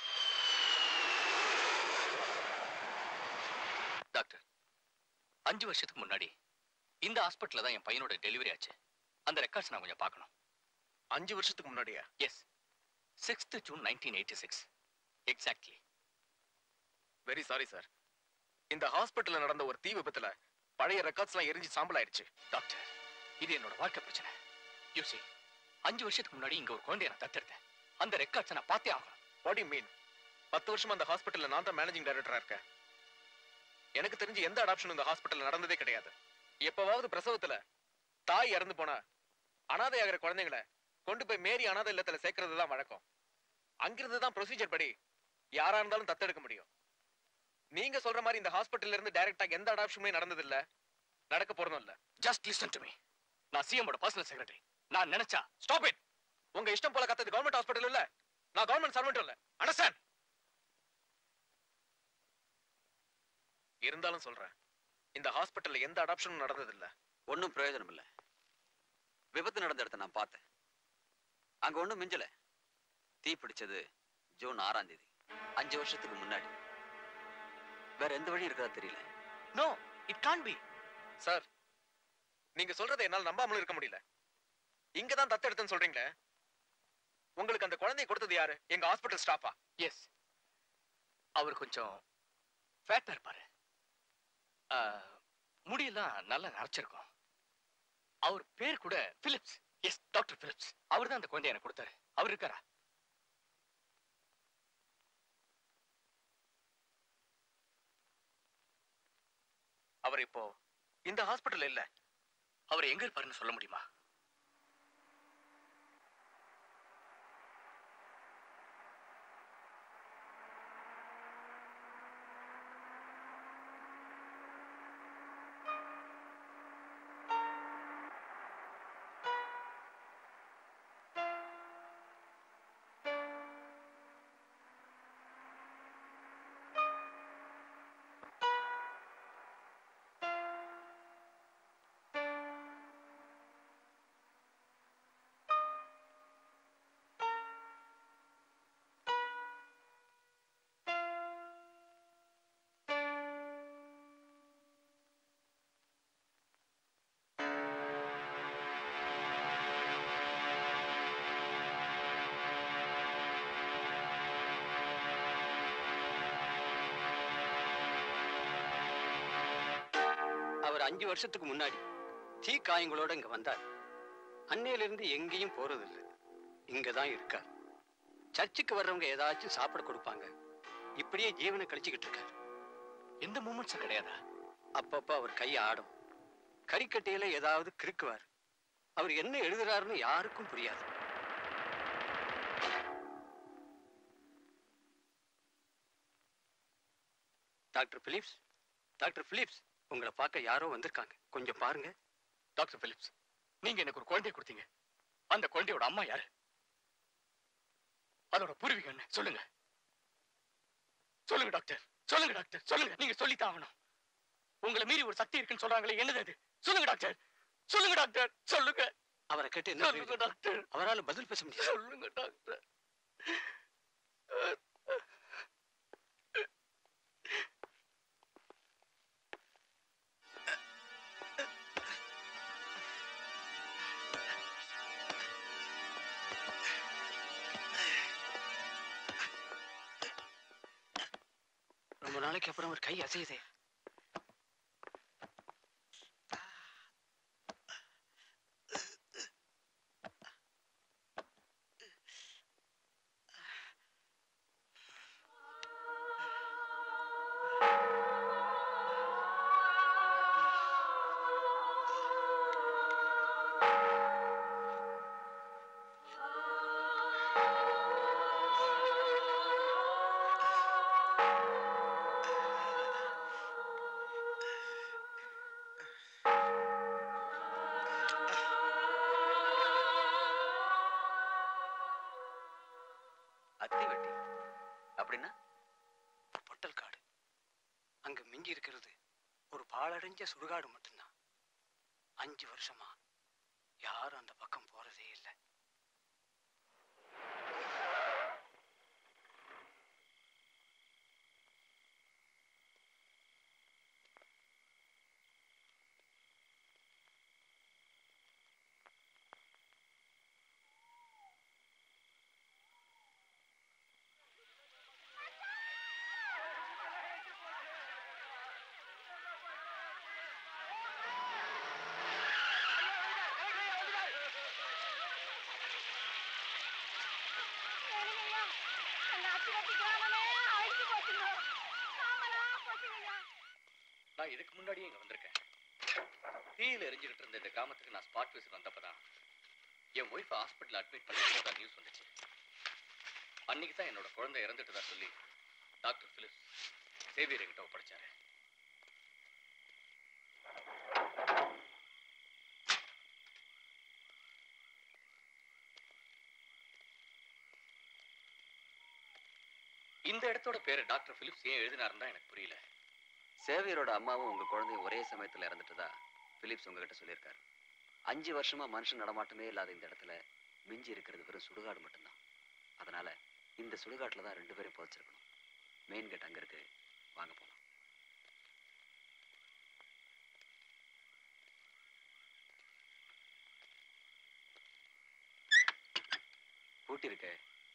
டாக்டர், 5 வருஷத்துக்கு முன்னாடி இந்த ஹாஸ்பிட்டல்ல தான் என் பையனோட டெலிவரி ஆச்சு. அந்த ரெக்கார்ட்ஸ் நான் கொஞ்சம் பார்க்கணும். 5 வருஷத்துக்கு முன்னாடியா? Yes, 6th June 1986 exactly. Very sorry sir. இந்த ஹாஸ்பிட்டல்ல நடந்த ஒரு தீ விபத்துல பழைய ரெக்கார்ட்ஸ்லாம் எரிஞ்சு சாம்பல் ஆயிடுச்சு. டாக்டர், இது என்னோட வாழ்க்கை பிரச்சனை. யூ see, 5 வருஷத்துக்கு முன்னாடி இங்க ஒரு குழந்தைய நான் தத்தெடுத்தேன். அந்த ரெக்கார்ட்ஸை நான் பார்த்தே ஆகணும். What you mean? 10 வருஷமா அந்த ஹாஸ்பிட்டல்ல நான் தான் மேனேஜிங் டைரக்டரா இருக்கேன். எனக்கு தெரிஞ்சு எந்த அடாப்ஷனும் இந்த ஹாஸ்பிட்டல்ல நடந்ததே கிடையாது. எப்பவாவது பிரசவத்துல தாய் இறந்து போனா அனாதையாகிற குழந்தைங்களை கொண்டு போய் மேரி அனாதை இல்லத்துல சேர்க்கறது தான் வழக்கம். அங்கிருந்து தான் ப்ரொசீஜர் படி யாரா இருந்தாலும் தத்தெடுக்க முடியும். நீங்க சொல்ற மாதிரி இந்த ஹாஸ்பிட்டல்ல இருந்து டைரக்டா எந்த அடாப்ஷனுமே நடந்தது இல்ல, நடக்க போறதும் இல்ல. Just listen to me. நான் சிஎம்மோட பர்சனல் செக்ரட்டரி. நான் நினைச்சா ஸ்டாப் இட். உங்க இஷ்டம் போல கத்தது கவர்மெண்ட் ஹாஸ்பிட்டல் இல்ல, நான் கவர்மெண்ட் சர்வெண்ட் இல்ல. அண்டர்ஸ்டாண்ட்? இருந்தாலும் சொல்றேன், இந்த ஹாஸ்பிட்டல்ல எந்த அடாப்ஷனும் நடந்தது இல்ல. ஒன்னும் பிரயோஜனம் இல்ல. விபத்து நடந்த இடத்தை நான் பார்த்தேன். அங்க ஒண்ணும் மிஞ்சல. தீ பிடிச்சது ஜூன் 6ஆம் தேதி, 5 வருஷத்துக்கு முன்னாடி. வேற எந்த வழி இருக்கா தெரியல. No, it can't be. Sir, நீங்க சொல்றதை என்னால நம்பாமலும் இருக்க முடியல. இங்க தான் தத்தெடுத்தேன்னு சொல்றீங்களே, உங்களுக்கு அந்த குழந்தையை கொடுத்தது யாரு? எங்க ஹாஸ்பிட்டல் ஸ்டாஃபா? எஸ், அவர் கொஞ்சம் ஃபேட்டா இருப்பாரு. முடியெல்லாம் நல்லா நரைச்சிருக்கும். அவர் பேர் கூட பிலிப்ஸ். Yes, doctor Philips. அவர் தான் அந்த குழந்தைய எனக்கு கொடுத்தாரு. அவர் இருக்காரா? அவர் இப்போ இந்த ஹாஸ்பிட்டல் இல்ல. அவர் எங்க இருப்பாருன்னு சொல்ல முடியுமா? 5 வருஷத்துக்கு முன்னாடி தீ காயங்களோட இங்க வந்தார். அன்னையிலிருந்து எங்கேயும் போறதில்லை, இங்கதான் இருக்கார். சர்ச்சுக்கு வர்றவங்க ஏதாச்சும் சாப்பிட கொடுப்பாங்க, இப்படியே ஜீவனை கழிச்சுக்கிட்டு இருக்காரு. எந்த மூமெண்ட்ஸும் கிடையாதா? அப்பப்ப அவர் கை ஆடும், கறிக்கட்டையில ஏதாவது கிறுக்குவார். அவர் என்ன எழுதுறாருன்னு யாருக்கும் புரியாது. டாக்டர் பிலிப்ஸ், டாக்டர் பிலிப்ஸ், உங்களை பார்க்க யாரோ வந்திருக்காங்க, கொஞ்சம் பாருங்க. டாக்டர் பிலிப்ஸ், நீங்க எனக்கு ஒரு குழந்தைய கொடுத்தீங்க. அந்த குழந்தையோட அம்மா யாரு? அதோட பூர்வீகம் என்ன? சொல்லுங்க சொல்லுங்க டாக்டர், சொல்லுங்க டாக்டர், சொல்லுங்க. நீங்க சொல்லித்தான் ஆகணும். உங்களை மீறி ஒரு சக்தி இருக்குன்னு சொல்றாங்களே, என்னது அது? சொல்லுங்க டாக்டர், சொல்லுங்க டாக்டர், சொல்லுங்க. அவரை கேட்டு என்ன சொல்லுங்க டாக்டர். அவரால் பதில் பேச முடியாது. சொல்லுங்க டாக்டர். ரொம்ப நாளைக்கு அப்புறம் ஒரு கை அசையுதே. அத்திவெட்டி அப்படின்னா பொட்டல் காடு. அங்க மிஞ்சி இருக்கிறது ஒரு பாழடைஞ்ச சுடுகாடு மட்டும்தான். 5 வருஷமா யாரும் அந்த பக்கம் போறதே இல்லை. நான் இதுக்கு முன்னாடியே இங்க வந்திருக்கேன். தீயில எரிஞ்சுக்கிட்டு இருந்த இந்த கிராமத்துக்கு நான் ஸ்பாட் விசிட் வந்தப்பதான் என் ஒய்ஃப் ஹாஸ்பிட்டல் அட்மிட் பண்ணி நியூஸ் வந்துச்சு. அன்னைக்கு தான் என்னோட குழந்தை இறந்துட்டதா சொல்லி டாக்டர் பிலிப்ஸ் சேவியர் என்கிட்ட ஒப்படைச்சாரு. இந்த இடத்தோட பேரு டாக்டர் பிலிப்ஸ் ஏன் எழுதினாருன்னு தான் எனக்கு புரியல. சேவியரோட அம்மாவும் உங்க குழந்தையும் ஒரே சமயத்துல இறந்துட்டதா பிலிப்ஸ் உங்ககிட்ட சொல்லியிருக்காரு. 5 வருஷமா மனுஷன் நடமாட்டமே இல்லாத இந்த இடத்துல மிஞ்சி இருக்கிறது வெறும் சுடுகாடு மட்டும்தான். அதனால இந்த சுடுகாட்டுல தான் 2 பேரும் புதைச்சிருக்கணும். மெயின் கேட் அங்க இருக்கு, வாங்க போலாம். பூட்டி இருக்க.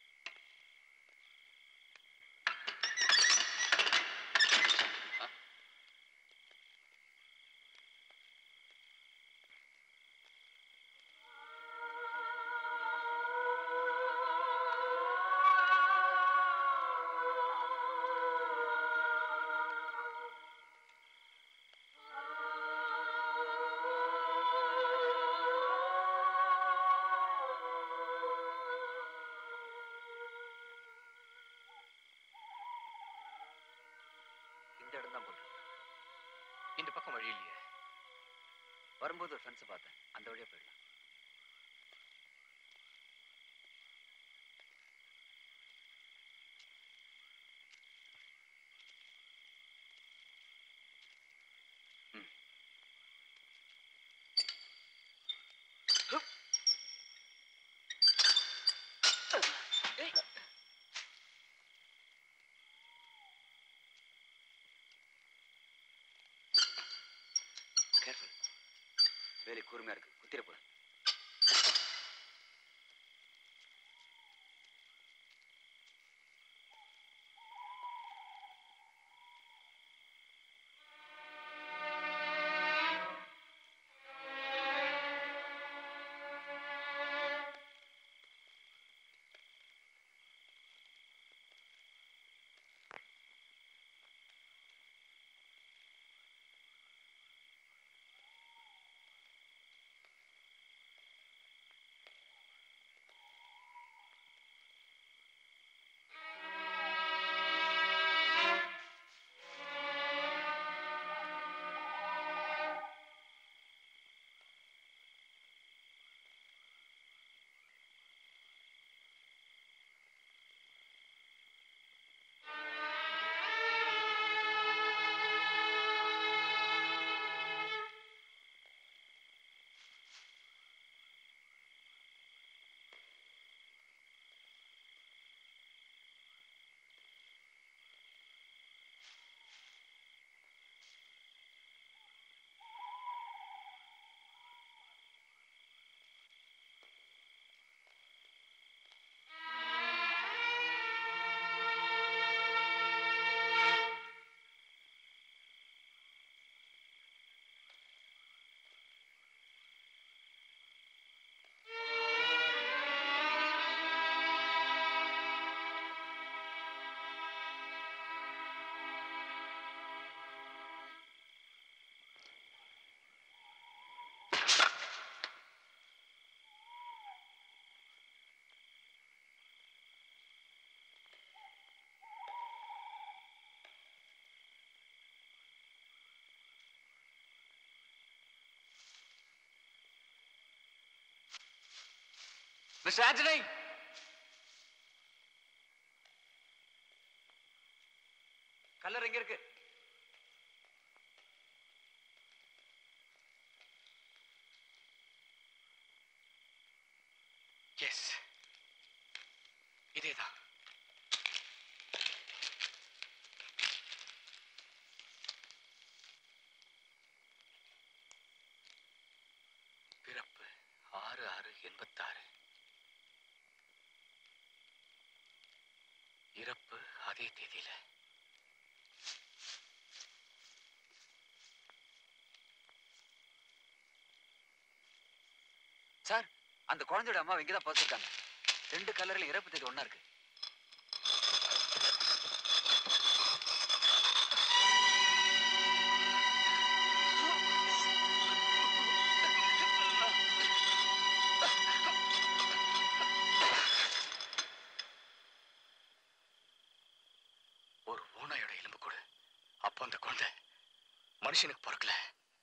இந்த இடம் தான் போட்டு. இந்த பக்கம் வழி இல்லையே. வரும்போது ஒரு ஃப்ரெண்ட்ஸை பார்த்தேன், அந்த வழியா போயிடலாம். வேலை கூர்மையா இருக்கு, குத்திர போறேன். மிஸ்டர் ஆண்டனி, கல்லர் எங்க இருக்கு? எஸ், இதேதான். பிறப்பு 6/6/86, இறப்பு அதே தேதியில. சார், அந்த குழந்தையோட அம்மா இங்கதான் பார்த்துருக்காங்க. 2 கல்லறையில இறப்பு தேதி ஒண்ணா இருக்கு. ஒரு ஓநாயோட எலும்பு கூட. அப்போ அந்த குழந்தை மனுஷனுக்கு பிறக்கல.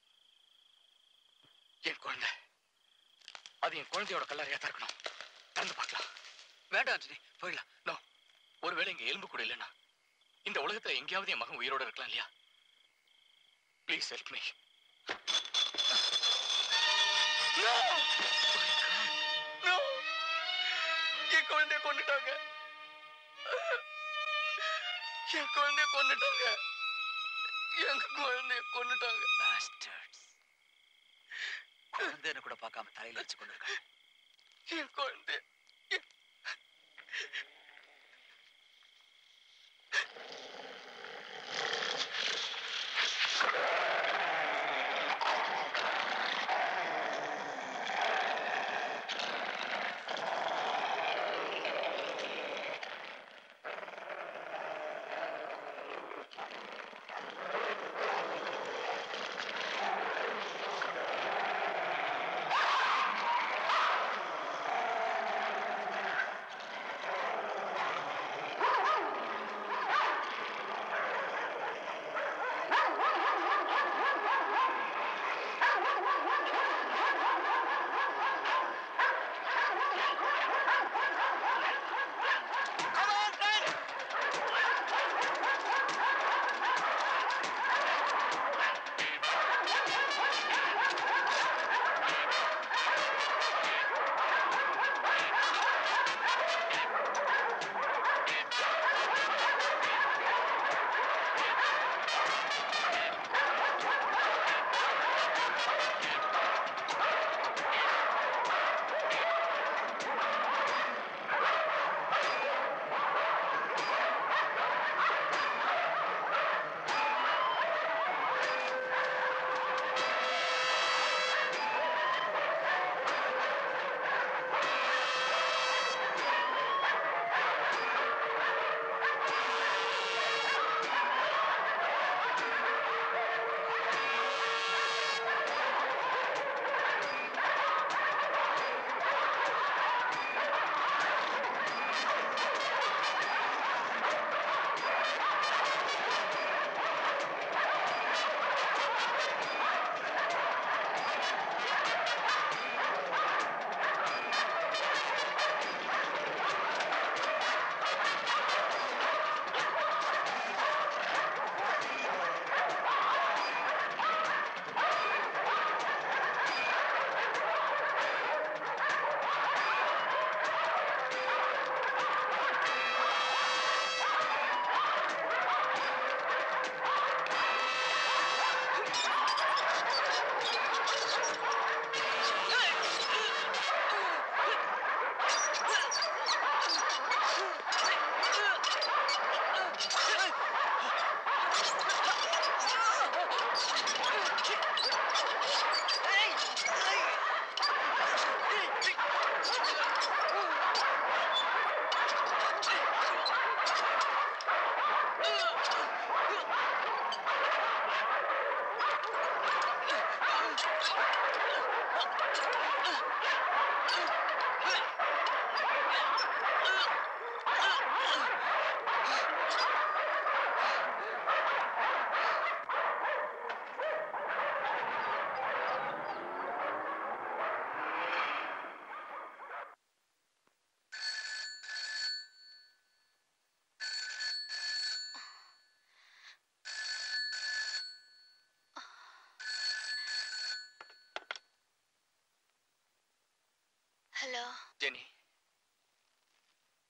என் குழந்தை, அது என் குழந்தையோட கல்லறையா தான் இருக்கணும். திறந்து பார்க்கலாம். வேண்டாம் ஆண்டனி, போயிடலாம். நோ, ஒருவேளை இங்க எலும்பு கூட இல்லைன்னா இந்த உலகத்துல எங்கேயாவது என் மகன் உயிரோட இருக்கலாம் இல்லையா? Please help me. என் குழந்தைய கொண்டுட்டாங்க. என் குழந்தைய கொண்டுட்டாங்க. என் குழந்தைய கொண்டுட்டாங்க. குழந்தைன்னு கூட பார்க்காம தலையில வச்சு கொண்டிருக்காங்க. என் குழந்தை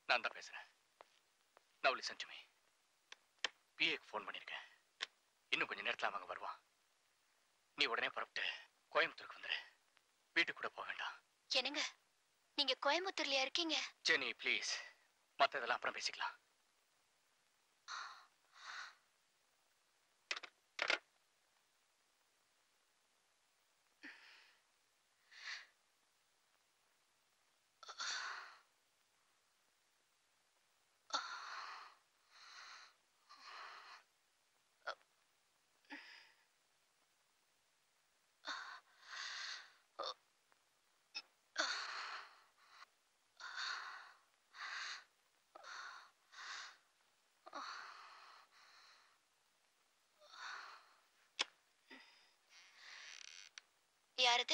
நான் தான் பேசுறேன். Now listen to me. பிஏக்கு ஃபோன் பண்ணிருக்கேன். இன்னும் கொஞ்ச நேரத்துல அவங்க வருவான். நீ உடனே புறப்பட்டு கோயம்புத்தூருக்கு வந்துரு. வீட்டுக்கு கூட போக வேண்டாம். என்னங்க நீங்க கோயம்புத்தூர்லயா இருக்கீங்க? ஜெனி ப்ளீஸ், மத்ததெல்லாம் அப்புறம் பேசிக்கலாம். யாரது?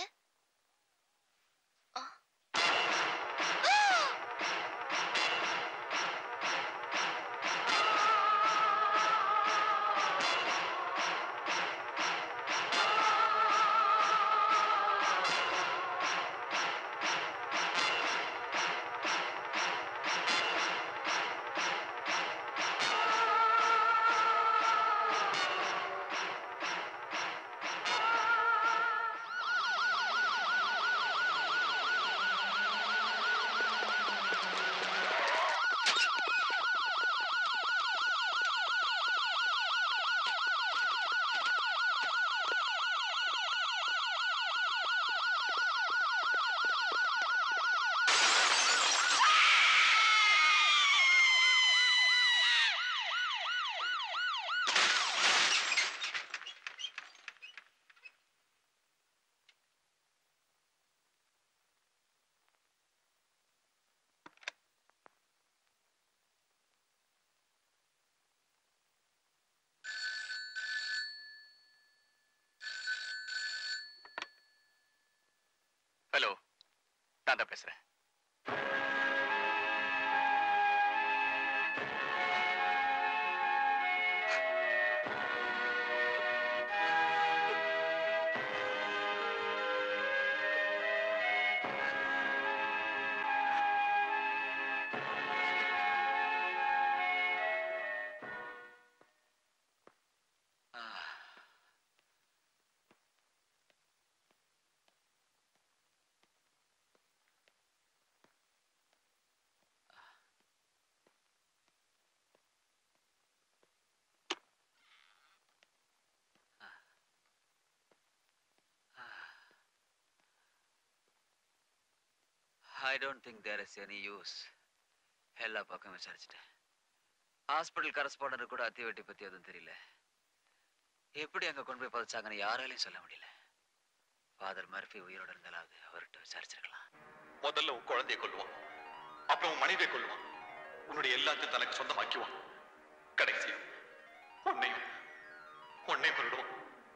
ஹலோ, நான் தான் பேசுறேன். I don't think there is any use. எல்லா பக்கம் விசாரிச்சுட்டேன். ஹாஸ்பிட்டல் கரஸ்பாண்டன்ட் கூட அத்திவெட்டி பத்தி எதுவும் தெரியல. எப்படி அங்க கொண்டு போய் பதிச்சாங்கன்னு யாராலையும் சொல்ல முடியல. ஃபாதர் மர்ஃபி உயிரோட இருந்தாலாவது அவர்கிட்ட விசாரிச்சிருக்கலாம். முதல்ல உன் குழந்தையை கொல்லுவான், அப்புறம் உன் மனைவியை கொல்லுவான், உன்னுடைய எல்லாத்தையும் தனக்கு சொந்தமாக்குவான். கடைசியா உன்னையும் கொல்லுவான்.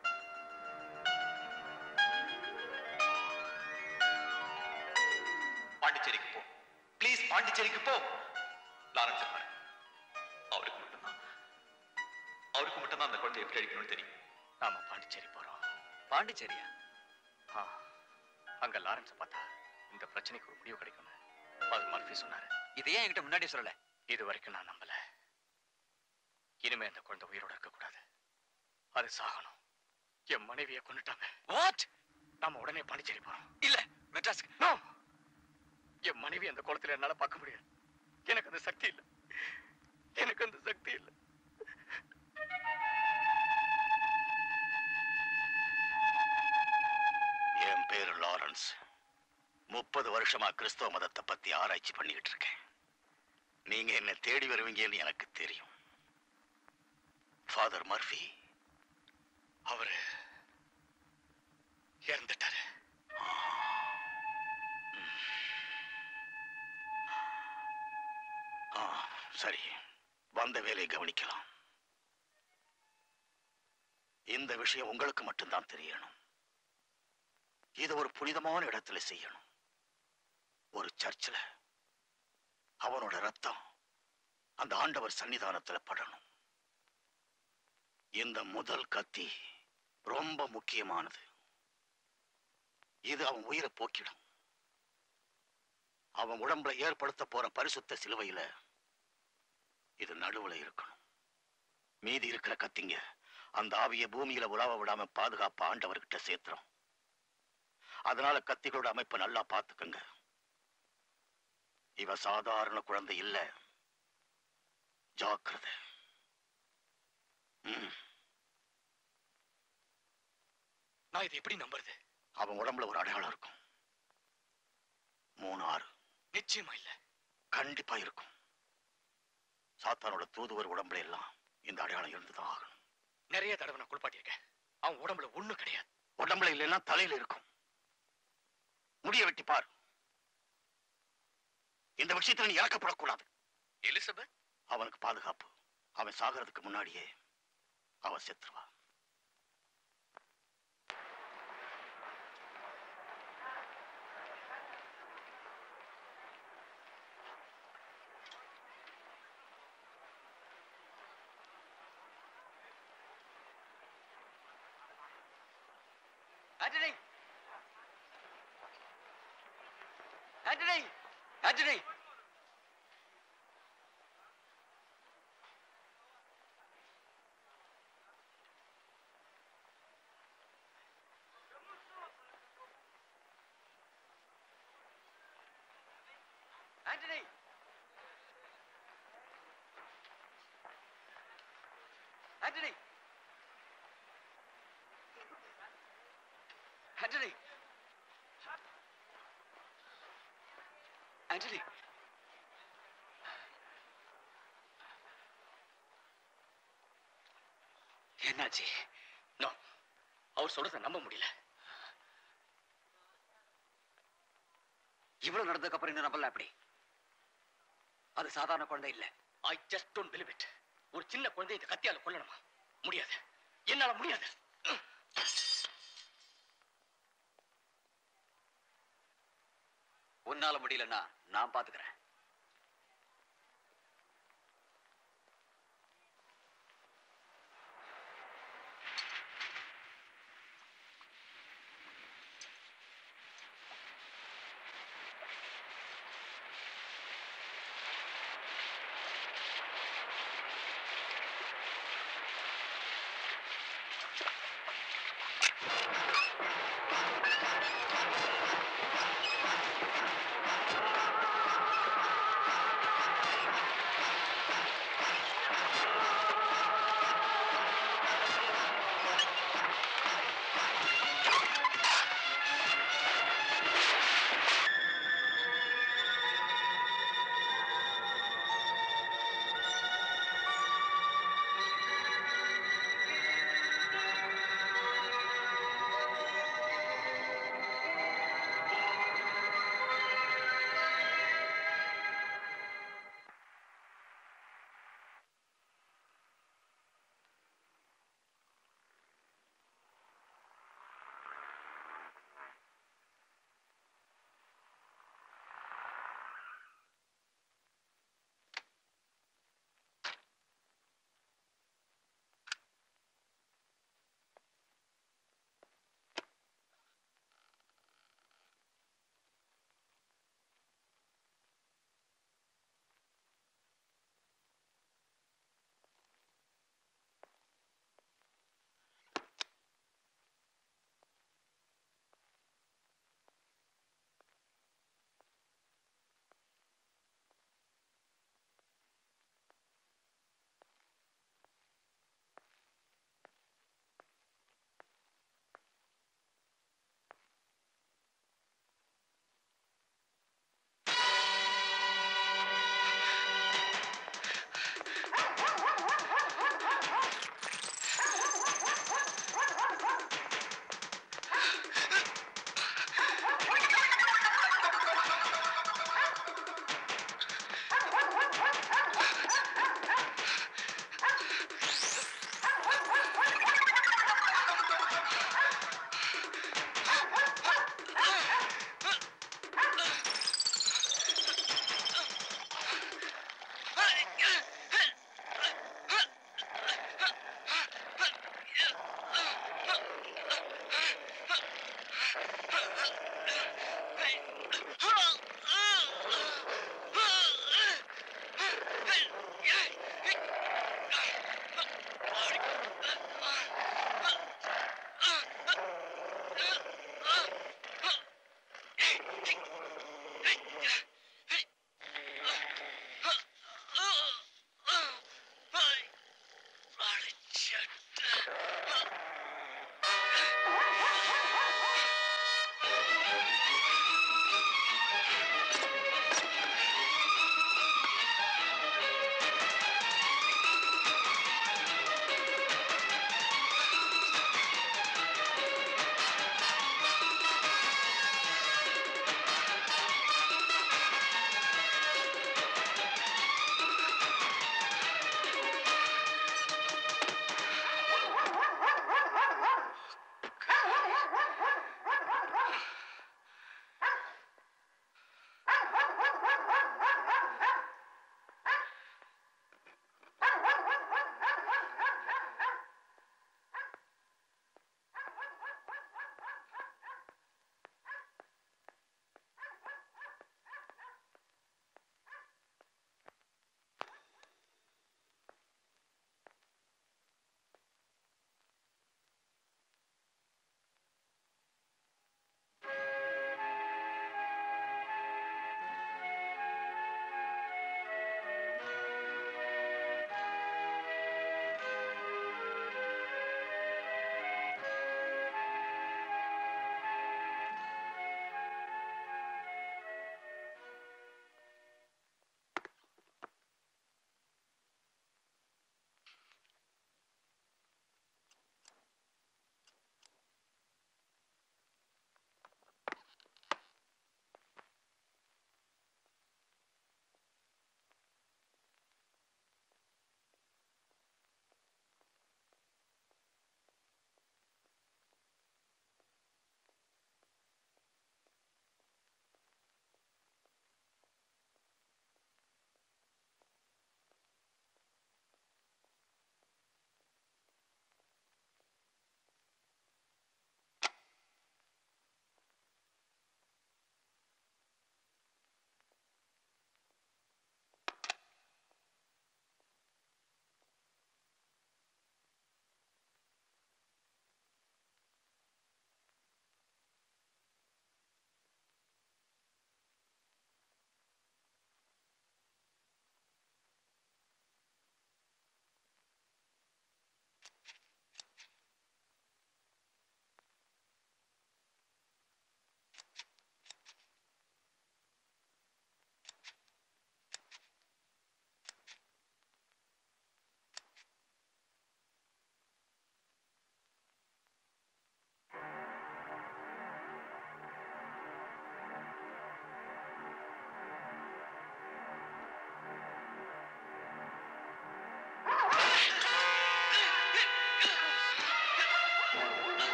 பாண்டிச்சேரிக்கு போ, ப்ளீஸ் பாண்டிச்சேரிக்கு போ. லாரன்ஸ் இருப்பாரு, அவருக்கு மட்டும்தான் அந்த குழந்தையை எப்படி அடிக்கணும்னு தெரியும். நாம பாண்டிச்சேரி போறோம். பாண்டிச்சேரியா? அங்க லாரன்ஸை பார்த்தா இந்த பிரச்சனைக்கு ஒரு முடிவு கிடைக்கும்னு ஃபாதர் மர்ஃபி சொன்னாரு. இது ஏன் என்கிட்ட முன்னாடி சொல்லல? இது வரைக்கும் நான் நம்பல. இனிமே அந்த குழந்தை உயிரோட இருக்க கூடாது, அது சாகணும். என் மனைவியை கொன்னுட்டாங்க. வாட்? நாம உடனே பாண்டிச்சேரி போறோம். இல்ல, மெட்ராஸ்க்கு. நோ, என் மனைவி அந்த குளத்துல என்னால பார்க்க முடியாது. எனக்கு அந்த சக்தி இல்லை. என் பேரு லாரன்ஸ். 30 வருஷமா கிறிஸ்தவ மதத்தை பத்தி ஆராய்ச்சி பண்ணிக்கிட்டு இருக்கேன். நீங்க என்ன தேடி வருவீங்கன்னு எனக்கு தெரியும். ஃபாதர் மர்ஃபி அவரு இறந்துட்டாரு. சரி, வந்த வேலையை கவனிக்கலாம். இந்த விஷயம் உங்களுக்கு மட்டும்தான் தெரியணும். இது ஒரு புனிதமான இடத்துல செய்யணும். ஒரு சர்ச்சில் அவனோட ரத்தம் அந்த ஆண்டவர் சன்னிதானத்துல படணும். இந்த முதல் கத்தி ரொம்ப முக்கியமானது. இது அவன் உயிரை போக்கிடும். அவன் உடம்புல ஏற்படுத்த போற பரிசுத்த சிலுவையில இது நடுவுல இருக்கணும். மீதி இருக்கிற கத்திங்க அந்த ஆவிய பூமியில உலாவ விடாம பாதுகாப்பு ஆண்டவர்கிட்ட சேர்த்துறோம். அதனால கத்திகளோட அமைப்பை நல்லா பார்த்துக்கங்க. இவ சாதாரண குழந்தை இல்ல, ஜாக்கிரதை. நான் இதை எப்படி நம்புறது? அவன் உடம்புல ஒரு அடையாளம் இருக்கும். 3-6 நிச்சயமா இல்ல, கண்டிப்பா இருக்கும். சாத்தானோட தூதுவர் உடம்புல எல்லாம் இந்த அடையாளம் இருந்துதான் ஆகணும். நிறைய தடவை நான் குளிப்பாட்டியிருக்கேன். அவன் உடம்புல ஒண்ணும் கிடையாது. உடம்புல இல்லைன்னா தலையில இருக்கும். முடிய வெட்டி பாரு. இந்த விஷயத்துல நீ இறக்கப்படக்கூடாது. எலிசபெத் அவனுக்கு பாதுகாப்பு. அவன் சாகிறதுக்கு முன்னாடியே அவன் செத்துருவா. ஆண்டனி! ஆண்டனி! ஆண்டனி! ஆண்டனி! ஆண்டனி! ஆண்டனி! ஆண்டனி! என்னாச்சு? நோ, அவர் சொல்றதை நம்ப முடியல. இவ்வளவு நடந்ததுக்கு அப்புறம் இன்னும் நம்பல. அப்படி அது சாதாரண குழந்தை இல்ல. I just don't believe it. ஒரு சின்ன குழந்தை இந்த கத்தியால கொல்லணுமா? முடியாது, என்னால முடியாது. உன்னால முடியலன்னா நான் பாத்துக்கிறேன்.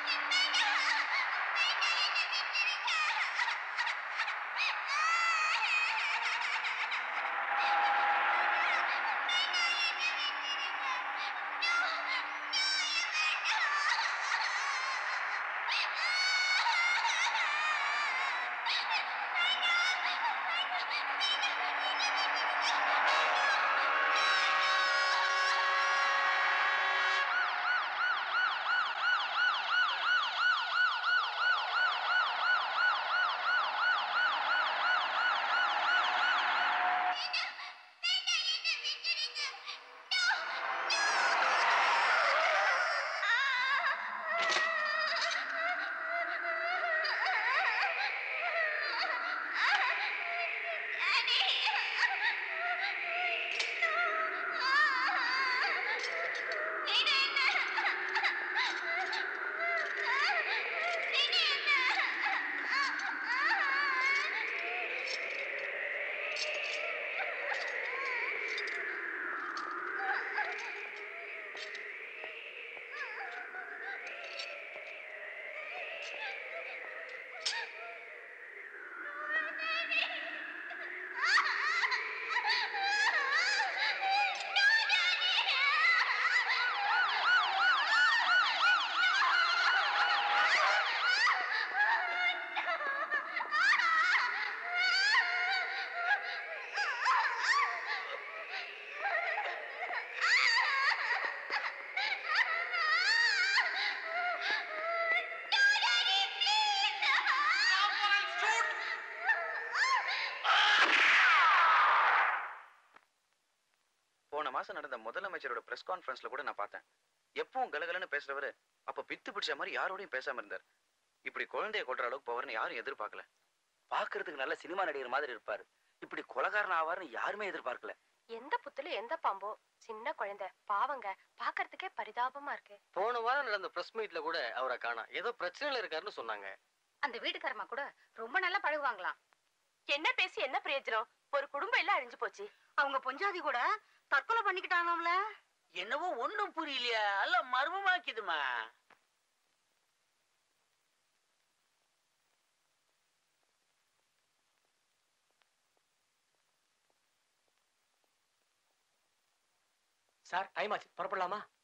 போன மாசம் நடந்த முதலமைச்சரோட பிரஸ் கான்ஃபரன்ஸ்ல கூட நான் பார்த்தேன். எப்பவும் கலகலன்னு பேசுறவரு அப்ப பித்து பிடிச்ச மாதிரி யாரோடையும் பேசாம இருந்தார். இப்படி குழந்தைய கொல்ற அளவுக்கு போவார்னு யாரும் எதிர்பார்க்கல. பாக்குறதுக்கு நல்ல சினிமா நடிகர் மாதிரி இருப்பாரு. இப்படி கொலகாரன் ஆவார்னு யாருமே எதிர்பார்க்கல. எந்த புத்துல எந்த பாம்போ, சின்ன குழந்தை பாவங்க, பாக்குறதுக்கே பரிதாபமா இருக்கு. போன வாரம் நடந்த பிரஸ் மீட்ல கூட அவரை காணோம். ஏதோ பிரச்சனையில இருக்காருன்னு சொன்னாங்க. அந்த வீட்டுக்காரமா கூட ரொம்ப நல்லா பழகுவாங்களாம். என்ன பேசி என்ன பிரயோஜனம்? ஒரு குடும்பம் எல்லாம் அழிஞ்சு போச்சு. அவங்க பொஞ்சாதி கூட தற்கொலை பண்ணிக்கிட்டாங்களாம்ல. என்னவோ ஒண்ணும் புரியலையா? அல்ல மர்மமாக்கிதுமா. சார் டைம் ஆச்சு, புறப்படலாமா?